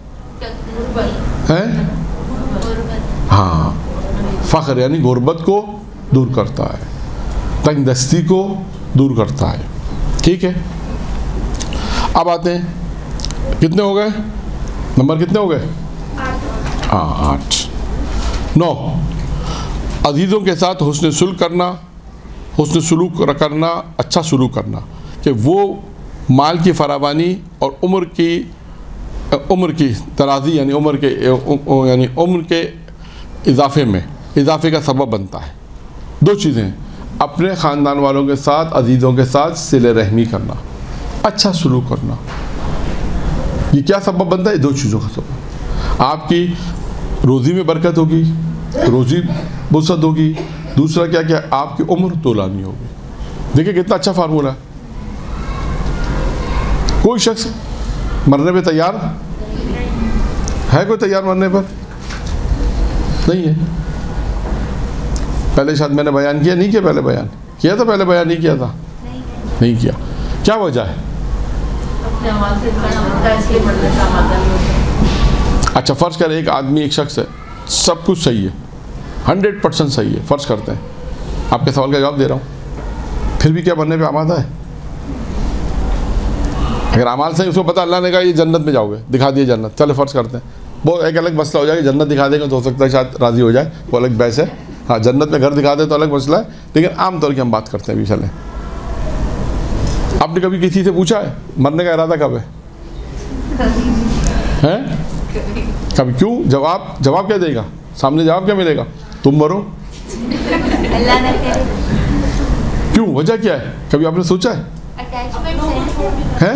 ہے ہاں فخر یعنی غربت کو دور کرتا ہے، تنگ دستی کو دور کرتا ہے. ٹھیک ہے، اب آتے ہیں کتنے ہو گئے نمبر کتنے ہو گئے؟ ہاں آٹھ. نو، عزیزوں کے ساتھ حسن سلوک کرنا، حسن سلوک کرنا اچھا سلوک کرنا کہ وہ مال کی فراوانی اور عمر کی عمر کی ترازی یعنی عمر کے یعنی عمر کے اضافے میں اضافے کا سبب بنتا ہے. دو چیزیں، اپنے خاندان والوں کے ساتھ عزیزوں کے ساتھ صلہ رحمی کرنا، اچھا سلوک کرنا، یہ کیا سبب بنتا ہے؟ دو چیزوں کا سبب. آپ کی روزی میں برکت ہوگی، روزی وسعت ہوگی. دوسرا کیا کیا آپ کی عمر طولانی ہوگی. دیکھیں کتنا اچھا فارمولہ ہے. کوئی شخص مرنے پہ تیار ہے؟ کوئی تیار مرنے پر نہیں ہے. پہلے شاید میں نے بیان کیا نہیں کیا؟ پہلے بیان کیا تھا؟ پہلے بیان نہیں کیا تھا؟ نہیں کیا. کیا وجہ ہے؟ اچھا فرض کریں ایک آدمی ایک شخص ہے، سب کچھ صحیح ہے، ہنڈریڈ پرسینٹ صحیح ہے، فرض کرتے ہیں، آپ کے سوال کا جواب دے رہا ہوں، پھر بھی کیا بننے پہ آمادہ ہے؟ اگر اعمال صحیح، اس کو پتا اللہ نے کہا یہ جنت میں جاؤ گے، دکھا دیے جنت، چلے فرض کرتے ہیں، وہ ایک الگ مسئلہ ہو جائے کہ جنت دکھا دیں گے تو ہو سکتا ہے شاید راضی ہو جائے، وہ الگ بحث ہے. ہاں جنت میں گھر دکھا دیں تو الگ مسئلہ ہے، لیکن عام طور کی ہم بات کرتے ہیں. ابھی چلیں، آپ نے کبھی کسی سے پوچھا ہے مرنے کا ارادہ کب ہے؟ کبھی کیوں؟ جواب جواب کیا دے گا؟ سامنے جواب کیا ملے گا؟ تم مرو. اللہ نہ کرے. کیوں؟ وجہ کیا ہے؟ کبھی آپ نے سوچا ہے؟ ہیں؟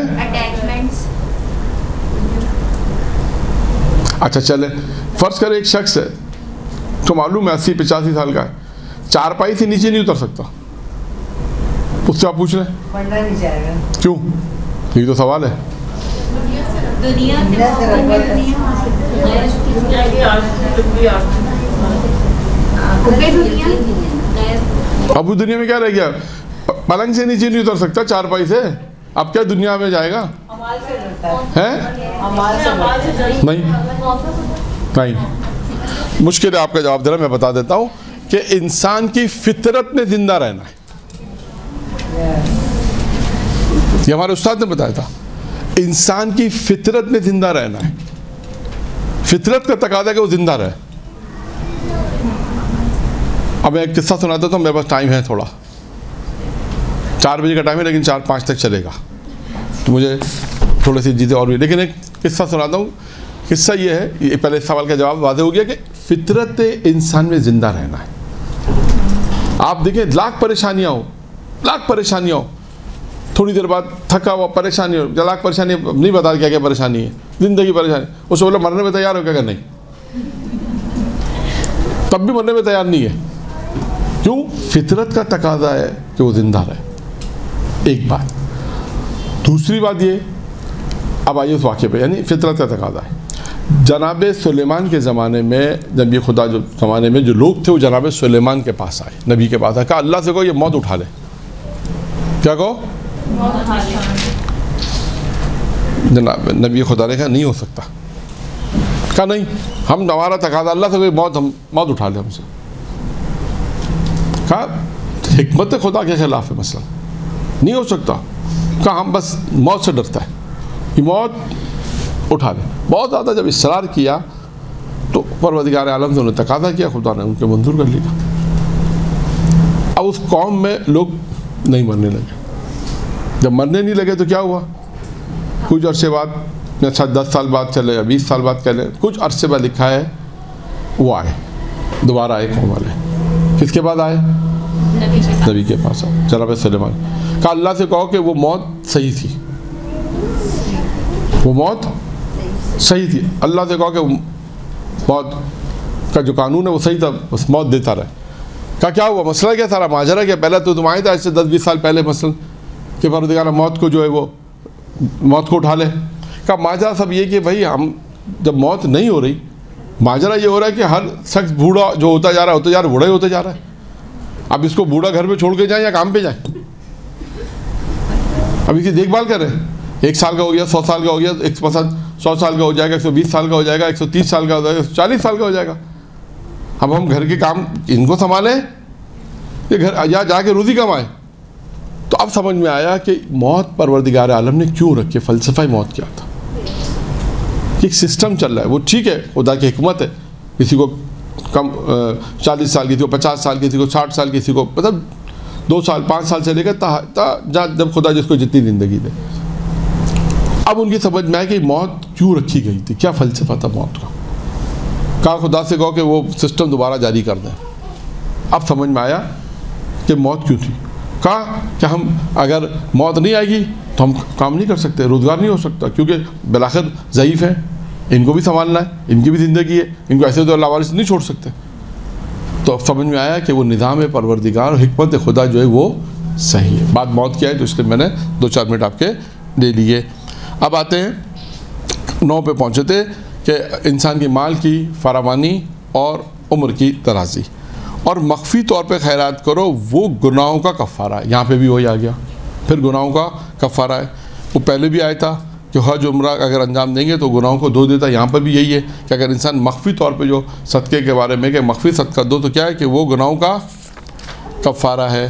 اچھا چلے فرض کرے ایک شخص ہے تو معلوم ہے اسی پچاسی سال کا ہے، چار پائی سے نیچے نہیں اتر سکتا، اس سے آپ پوچھ رہے ہیں پڑھنا نہیں چاہے گا. کیوں؟ یہ تو سوال ہے. دنیا ابو دنیا میں کیا رہ گیا؟ پلنگ سے نیچے نہیں اتر سکتا چار پائی سے، اب کیا دنیا میں جائے گا؟ ہے نہیں نہیں. مشکل ہے آپ کا جواب دینا، میں بتا دیتا ہوں کہ انسان کی فطرت میں زندہ رہنا ہے. یہ ہمارے استاد نے بتایا تھا، انسان کی فطرت میں زندہ رہنا ہے. فطرت کا تقاضا ہے کہ وہ زندہ رہے. اب میں ایک قصہ سنا دیتا ہوں، میرے پاس ٹائم ہے تھوڑا، چار بجے کا ٹائم ہے لیکن چار پانچ تک چلے گا تو مجھے تھوڑی سی چیزیں اور بھی، لیکن ایک قصہ سناتا ہوں. قصہ یہ ہے، یہ پہلے سوال کا جواب واضح ہو گیا کہ فطرت انسان میں زندہ رہنا ہے. آپ دیکھیں لاکھ پریشانیاں ہو لاکھ پریشانیاں ہو تھوڑی دیر بعد تھکا ہوا پریشانی ہو، لاکھ پریشانی نہیں بتا کیا کیا پریشانی ہے، زندگی پریشانی، اس سے بولا مرنے میں تیار ہو کیا کہ نہیں، تب بھی مرنے میں تیار نہیں ہے. کیوں؟ فطرت کا تقاضا ہے کہ وہ زندہ رہے. ایک بات. دوسری بات یہ، اب آئیے اس واقعے پہ، یعنی فطرت کا تقاضا ہے. جناب سلیمان کے زمانے میں، جب یہ خدا جو زمانے میں جو لوگ تھے وہ جناب سلیمان کے پاس آئے، نبی کے پاس آئے، کہا اللہ سے کہو یہ موت اٹھا لے. کیا کہو؟ جناب نبی خدا نے کہا نہیں ہو سکتا. کہا نہیں، ہم ہمارا تقاضا اللہ سے کوئی موت ہم موت اٹھا لے ہم سے. کہا حکمت خدا کے خلاف ہے مسئلہ، نہیں ہو سکتا. کہا ہم بس موت سے ڈرتا ہے، یہ موت اٹھا لے. بہت زیادہ جب اصرار کیا تو پروردگار عالم سے انہوں نے تقاضا کیا، خدا نے ان کے منظور کر لیا. اب اس قوم میں لوگ نہیں مرنے لگے. جب مرنے نہیں لگے تو کیا ہوا؟ کچھ عرصے بعد، اچھا دس سال بعد چلے یا بیس سال بعد چلے، کچھ عرصے بعد لکھا ہے وہ آئے، دوبارہ آئے قوم والے. کس کے بعد آئے؟ نبی کے پاس آئے، جناب سلیمان. کہا اللہ سے کہو کہ وہ موت صحیح تھی، وہ موت صحیح تھی. اللہ سے کہو کہ موت کا جو قانون ہے وہ صحیح تھا، بس موت دیتا رہے. کہا کیا ہوا؟ مسئلہ کیا سارا ماجرا کیا؟ پہلے تو تم آئے تھے آج سے دس بیس سال پہلے مثلا کہ پروردگار موت کو جو ہے وہ موت کو اٹھا لے. کہا ماجرا سب یہ کہ بھائی ہم جب موت نہیں ہو رہی ماجرا یہ ہو رہا ہے کہ ہر شخص بوڑھا جو ہوتا جا رہا ہے ہوتا جا رہا ہے بوڑھا ہی ہوتا جا رہا ہے. اب اس کو بوڑھا گھر پہ چھوڑ کے جائیں یا کام پہ جائیں؟ اب اس کی دیکھ بھال کر رہے ہیں. ایک سال کا ہو گیا, سو سال کا ہو گیا, ایک پسند سو سال کا ہو جائے گا, ایک سو بیس سال کا ہو جائے گا, ایک سو تیس سال کا ہو جائے گا, ایک سو چالیس سال کا ہو جائے گا. اب ہم گھر کے کام ان کو سنبھالیں کہ گھر یا جا کے روزی کمائیں. تو اب سمجھ میں آیا کہ موت پروردگار عالم نے کیوں رکھی, فلسفہ موت کیا تھا. ایک سسٹم چل رہا ہے, وہ ٹھیک ہے, خدا کی حکمت ہے. کسی کو کم چالیس سال, کسی کو پچاس سال, کسی کو ساٹھ سال, کسی کو مطلب دو سال پانچ سال سے لے کر جب خدا جس کو جتنی زندگی دے. اب ان کی سمجھ میں آیا کہ موت کیوں رکھی گئی تھی, کیا فلسفہ تھا موت کا. کہا خدا سے کہو کہ وہ سسٹم دوبارہ جاری کر دیں. اب سمجھ میں آیا کہ موت کیوں تھی. کہا کہ ہم اگر موت نہیں آئے گی تو ہم کام نہیں کر سکتے, روزگار نہیں ہو سکتا, کیونکہ بالآخر ضعیف ہیں, ان کو بھی سنبھالنا ہے, ان کی بھی زندگی ہے, ان کو ایسے تو اللہ وارث نہیں چھوڑ سکتے. تو اب سمجھ میں آیا کہ وہ نظام پروردگار اور حکمت خدا جو ہے وہ صحیح ہے. بات موت کی ہے تو اس لیے میں نے دو چار منٹ آپ کے لے لیے. اب آتے ہیں نو پہ پہنچے تھے کہ انسان کی مال کی فراوانی اور عمر کی درازی اور مخفی طور پہ خیرات کرو, وہ گناہوں کا کفارہ ہے. یہاں پہ بھی وہی آ گیا, پھر گناہوں کا کفارہ ہے. وہ پہلے بھی آیا تھا کہ حج عمرہ اگر انجام دیں گے تو گناہوں کو دھو دیتا. یہاں پر بھی یہی ہے کہ اگر انسان مخفی طور پہ جو صدقے کے بارے میں کہ مخفی صدقہ دو تو کیا ہے کہ وہ گناہوں کا کفارہ ہے.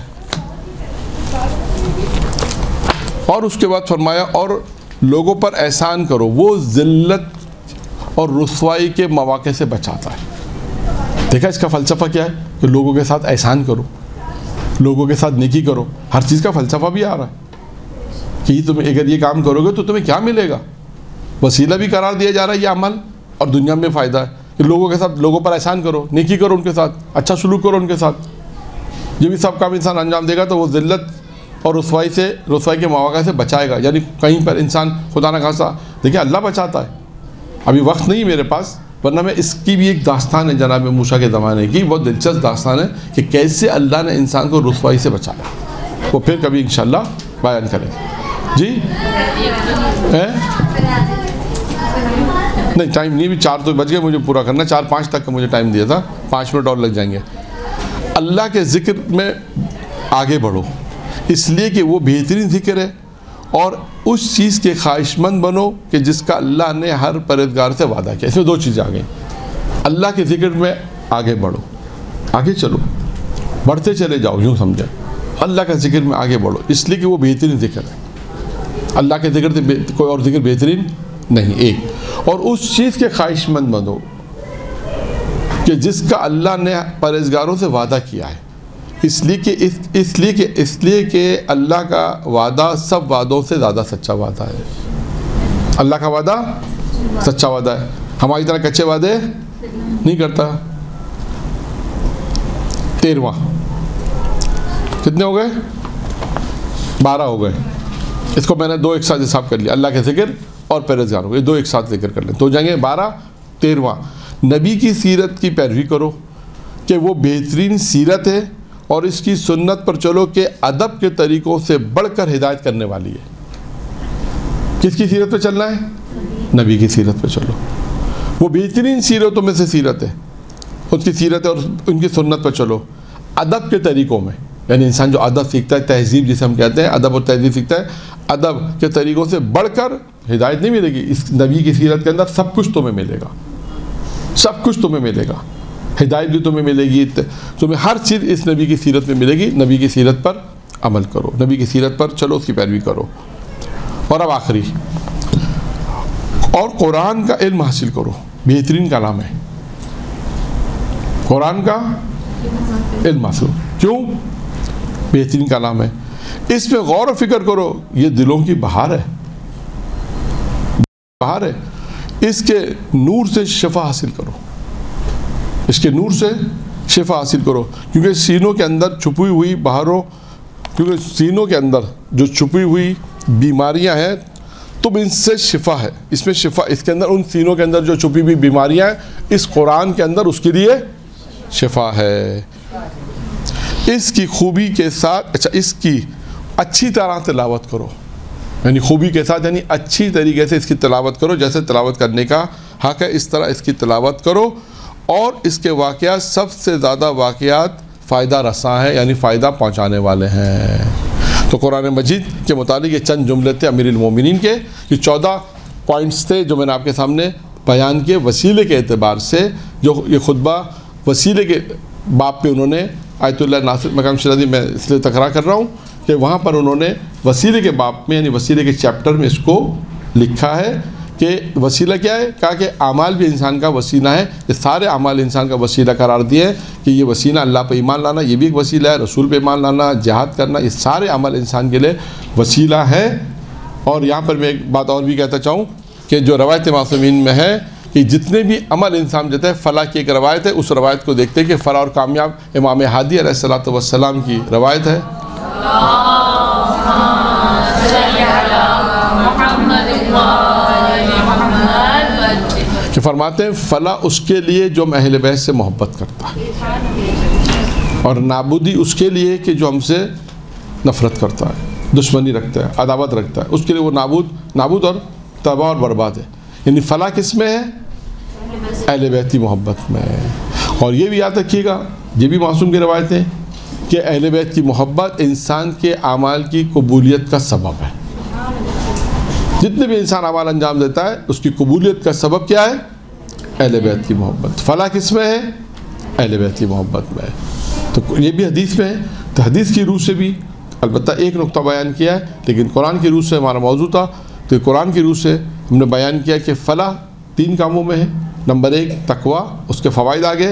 اور اس کے بعد فرمایا اور لوگوں پر احسان کرو, وہ ذلت اور رسوائی کے مواقع سے بچاتا ہے. دیکھا اس کا فلسفہ کیا ہے کہ لوگوں کے ساتھ احسان کرو, لوگوں کے ساتھ نیکی کرو. ہر چیز کا فلسفہ بھی آ رہا ہے کہ تم اگر یہ کام کرو گے تو تمہیں کیا ملے گا. وسیلہ بھی قرار دیا جا رہا ہے یہ عمل, اور دنیا میں فائدہ ہے کہ لوگوں کے ساتھ لوگوں پر احسان کرو, نیکی کرو, ان کے ساتھ اچھا سلوک کرو, ان کے ساتھ. یہ بھی سب کام انسان انجام دے گا تو وہ ذلت اور رسوائی سے رسوائی کے مواقع سے بچائے گا. یعنی کہیں پر انسان خدا نہ خاصا, دیکھیں اللہ بچاتا ہے. ابھی وقت نہیں میرے پاس, ورنہ میں اس کی بھی ایک داستان ہے جناب موسیٰ کے زمانے کی, بہت دلچسپ داستان ہے کہ کیسے اللہ نے انسان کو رسوائی سے بچایا. وہ پھر کبھی انشاءاللہ بیان کریں. جی نہیں ٹائم نہیں, بھی چار تو بج گئے مجھے پورا کرنا, چار پانچ تک کا مجھے ٹائم دیا تھا, پانچ منٹ اور لگ جائیں گے. اللہ کے ذکر میں آگے بڑھو اس لیے کہ وہ بہترین ذکر ہے, اور اس چیز کے خواہش مند بنو کہ جس کا اللہ نے ہر پرہیزگار سے وعدہ کیا. اس میں دو چیزیں آ گئیں. اللہ کے ذکر میں آگے بڑھو, آگے چلو, بڑھتے چلے جاؤ, یوں سمجھیں اللہ کا ذکر میں آگے بڑھو اس لیے کہ وہ بہترین ذکر ہے. اللہ کے ذکر سے کوئی اور ذکر بہترین نہیں. ایک, اور اس چیز کے خواہش مند بنو کہ جس کا اللہ نے پرہیزگاروں سے وعدہ کیا ہے. اس لیے کہ اس اس لیے کہ اس لیے کہ اللہ کا وعدہ سب وعدوں سے زیادہ سچا وعدہ ہے. اللہ کا وعدہ سچا وعدہ ہے, ہماری طرح کچے وعدے نہیں کرتا. تیرواں کتنے ہو گئے؟ بارہ ہو گئے. اس کو میں نے دو ایک ساتھ حساب کر لیا, اللہ کے ذکر اور پرہیزگاروں کو, یہ دو ایک ساتھ ذکر کر لیں تو جائیں گے بارہ. تیرواں, نبی کی سیرت کی پیروی کرو کہ وہ بہترین سیرت ہے, اور اس کی سنت پر چلو کہ ادب کے طریقوں سے بڑھ کر ہدایت کرنے والی ہے. کس کی سیرت پہ چلنا ہے؟ نبی کی سیرت پہ چلو. وہ بہترین سیرتوں میں سے سیرت ہے, اس کی سیرت ہے, اور ان کی سنت پہ چلو ادب کے طریقوں میں. یعنی انسان جو ادب سیکھتا ہے, تہذیب جسے ہم کہتے ہیں, ادب اور تہذیب سیکھتا ہے, ادب کے طریقوں سے بڑھ کر ہدایت نہیں ملے گی. اس نبی کی سیرت کے اندر سب کچھ تمہیں ملے گا, سب کچھ تمہیں ملے گا. ہدایت بھی تمہیں ملے گی, تمہیں ہر چیز اس نبی کی سیرت میں ملے گی. نبی کی سیرت پر عمل کرو, نبی کی سیرت پر چلو, اس کی پیروی کرو. اور اب آخری, اور قرآن کا علم حاصل کرو, بہترین کلام ہے قرآن کا علم حاصل. کیوں؟ بہترین کلام ہے, اس میں غور و فکر کرو, یہ دلوں کی بہار ہے, بہار ہے. اس کے نور سے شفا حاصل کرو, اس کے نور سے شفا حاصل کرو, کیونکہ سینوں کے اندر چھپی ہوئی بہاروں, کیونکہ سینوں کے اندر جو چھپی ہوئی بیماریاں ہیں تم ان سے شفا ہے. اس میں شفا, اس کے اندر ان سینوں کے اندر جو چھپی ہوئی بیماریاں ہیں, اس قرآن کے اندر اس کے لیے شفا ہے. اس کی خوبی کے ساتھ, اچھا اس کی اچھی طرح تلاوت کرو, یعنی خوبی کے ساتھ یعنی اچھی طریقے سے اس کی تلاوت کرو, جیسے تلاوت کرنے کا حق ہے، اس طرح اس کی تلاوت کرو، اور اس کے واقعات سب سے زیادہ واقعات فائدہ رساں ہیں، یعنی فائدہ پہنچانے والے ہیں۔ تو قرآن مجید کے متعلق یہ چند جملے تھے امیر المومنین کے، یہ چودہ پوائنٹس تھے جو میں نے آپ کے سامنے بیان کیے وسیلے کے اعتبار سے۔ جو یہ خطبہ وسیلے کے باب پہ انہوں نے آیت اللہ ناصر مقام شیرازی، میں اس لیے تکرار کر رہا ہوں کہ وہاں پر انہوں نے وسیلے کے باب میں، یعنی وسیلے کے چیپٹر میں اس کو لکھا ہے کہ وسیلہ کیا ہے۔ کہا کہ اعمال بھی انسان کا وسیلہ ہے، یہ سارے اعمال انسان کا وسیلہ قرار دیے کہ یہ وسیلہ اللہ پہ ایمان لانا، یہ بھی ایک وسیلہ ہے، رسول پہ ایمان لانا، جہاد کرنا، یہ سارے عمل انسان کے لیے وسیلہ ہے۔ اور یہاں پر میں ایک بات اور بھی کہتا چاہوں کہ جو روایت معصومین میں ہے کہ جتنے بھی عمل انسان دیتا ہے، فلاح کی ایک روایت ہے، اس روایت کو دیکھتے ہیں کہ فلاح اور کامیاب امام ہادی علیہ الصلوۃ والسلام کی روایت ہے کہ فرماتے ہیں فلاح اس کے لیے جو اہل بیت سے محبت کرتا ہے، اور نابودی اس کے لیے کہ جو ہم سے نفرت کرتا ہے، دشمنی رکھتا ہے، عداوت رکھتا ہے، اس کے لیے وہ نابود نابود اور تباہ اور برباد ہے۔ یعنی فلاح کس میں ہے؟ اہل بیت کی محبت میں ہے۔ اور یہ بھی یاد رکھیے گا، یہ بھی معصوم کی روایت ہے کہ اہل بیت کی محبت انسان کے اعمال کی قبولیت کا سبب ہے۔ جتنے بھی انسان اعمال انجام دیتا ہے اس کی قبولیت کا سبب کیا ہے؟ اہل بیت کی محبت۔ فلاح کس میں ہے؟ اہل بیت کی محبت میں ہے۔ تو یہ بھی حدیث میں ہے، تو حدیث کی روح سے بھی البتہ ایک نقطہ بیان کیا ہے، لیکن قرآن کی روح سے ہمارا موضوع تھا، تو قرآن کی روح سے ہم نے بیان کیا کہ فلاح تین کاموں میں ہے۔ نمبر ایک تقویٰ، اس کے فوائد آگے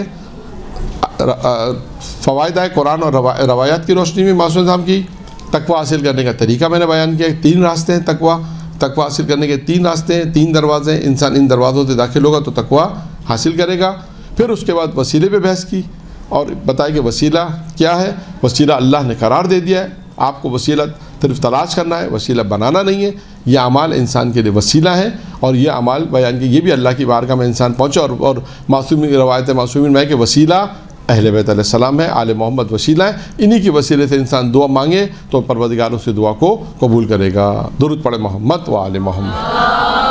فوائد آئے قرآن اور روایات کی روشنی میں معصوم صاحب کی۔ تقویٰ حاصل کرنے کا طریقہ میں نے بیان کیا، تین راستے ہیں تقویٰ تقویٰ حاصل کرنے کے تین راستے ہیں، تین دروازے ہیں، انسان ان دروازوں سے داخل ہوگا تو تقویٰ حاصل کرے گا۔ پھر اس کے بعد وسیلے پہ بحث کی اور بتایا کہ وسیلہ کیا ہے۔ وسیلہ اللہ نے قرار دے دیا ہے، آپ کو وسیلہ صرف تلاش کرنا ہے، وسیلہ بنانا نہیں ہے۔ یہ اعمال انسان کے لیے وسیلہ ہیں، اور یہ اعمال بیان کی یہ بھی اللہ کی بارگاہ میں انسان پہنچے، اور اور معصومی روایت معصومین میں ہے کہ وسیلہ اہل بیت علیہ السلام ہے، آل محمد وسیلہ ہے۔ انہی کی وسیلے سے انسان دعا مانگے تو پروردگار اس سے دعا کو قبول کرے گا۔ درود پڑھے محمد و آل محمد۔